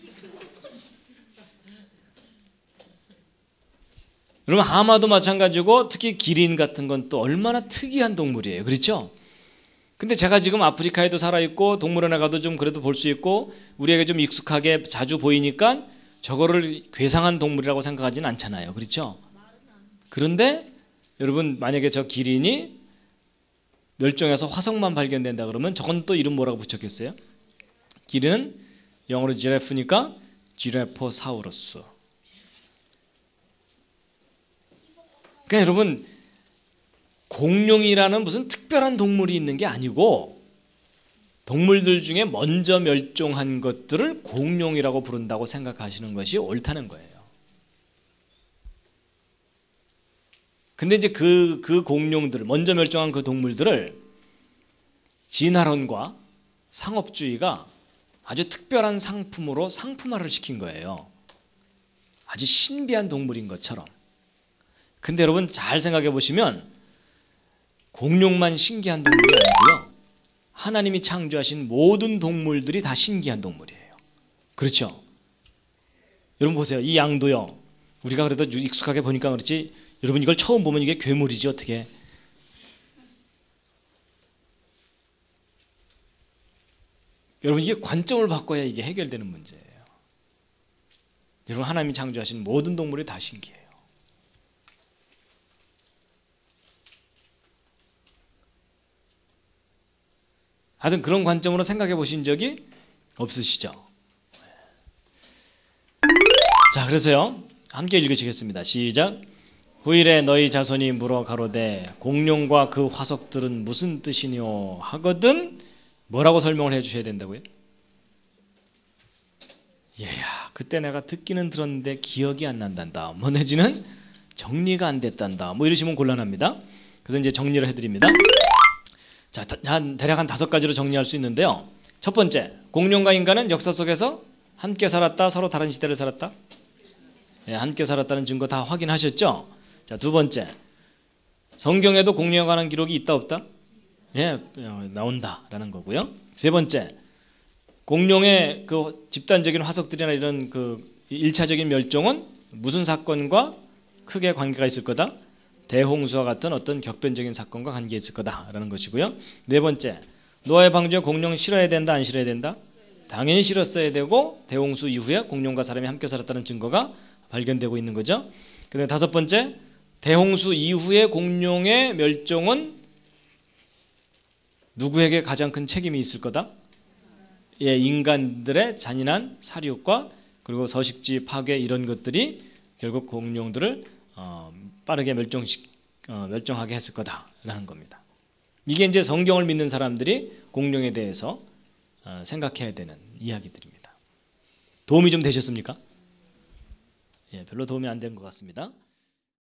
여러분 하마도 마찬가지고 특히 기린 같은 건 또 얼마나 특이한 동물이에요. 그렇죠? 근데 제가 지금 아프리카에도 살아있고 동물원에 가도 좀 그래도 볼 수 있고 우리에게 좀 익숙하게 자주 보이니까 저거를 괴상한 동물이라고 생각하지는 않잖아요. 그렇죠? 그런데 여러분 만약에 저 기린이 멸종해서 화석만 발견된다 그러면 저건 또 이름 뭐라고 붙였겠어요? 기린은 영어로 지라프니까 지라포사우루스. 그러니까 여러분 공룡이라는 무슨 특별한 동물이 있는 게 아니고 동물들 중에 먼저 멸종한 것들을 공룡이라고 부른다고 생각하시는 것이 옳다는 거예요. 근데 이제 그, 그 공룡들, 먼저 멸종한 그 동물들을 진화론과 상업주의가 아주 특별한 상품으로 상품화를 시킨 거예요. 아주 신비한 동물인 것처럼. 근데 여러분 잘 생각해 보시면 공룡만 신기한 동물이 아니고요. 하나님이 창조하신 모든 동물들이 다 신기한 동물이에요. 그렇죠? 여러분 보세요. 이 양도요. 우리가 그래도 익숙하게 보니까 그렇지 여러분 이걸 처음 보면 이게 괴물이지 어떻게. 여러분 이게 관점을 바꿔야 이게 해결되는 문제예요. 여러분 하나님이 창조하신 모든 동물이 다 신기해요. 하여튼 그런 관점으로 생각해 보신 적이 없으시죠? 자, 그래서요. 함께 읽으시겠습니다. 시작. 후일에 너희 자손이 물어 가로되 공룡과 그 화석들은 무슨 뜻이뇨 하거든 뭐라고 설명을 해 주셔야 된다고요? 얘야, 그때 내가 듣기는 들었는데 기억이 안 난단다. 뭐 내지는 정리가 안 됐단다. 뭐 이러시면 곤란합니다. 그래서 이제 정리를 해드립니다. 자, 한 대략 한 다섯 가지로 정리할 수 있는데요. 첫 번째, 공룡과 인간은 역사 속에서 함께 살았다, 서로 다른 시대를 살았다. 예, 함께 살았다는 증거 다 확인하셨죠? 자, 두 번째, 성경에도 공룡에 관한 기록이 있다 없다? 예, 나온다라는 거고요. 세 번째, 공룡의 그 집단적인 화석들이나 이런 그 일차적인 멸종은 무슨 사건과 크게 관계가 있을 거다? 대홍수와 같은 어떤 격변적인 사건과 관계 있을 거다라는 것이고요. 네 번째, 노아의 방주에 공룡 실어야 된다, 안 실어야 된다? 당연히 실었어야 되고 대홍수 이후에 공룡과 사람이 함께 살았다는 증거가 발견되고 있는 거죠. 그다음에 다섯 번째, 대홍수 이후에 공룡의 멸종은 누구에게 가장 큰 책임이 있을 거다? 예, 인간들의 잔인한 살육과 그리고 서식지 파괴 이런 것들이 결국 공룡들을 어, 빠르게 멸종식, 어, 멸종하게 했을 거다라는 겁니다. 이게 이제 성경을 믿는 사람들이 공룡에 대해서 어, 생각해야 되는 이야기들입니다. 도움이 좀 되셨습니까? 예, 별로 도움이 안 된 것 같습니다.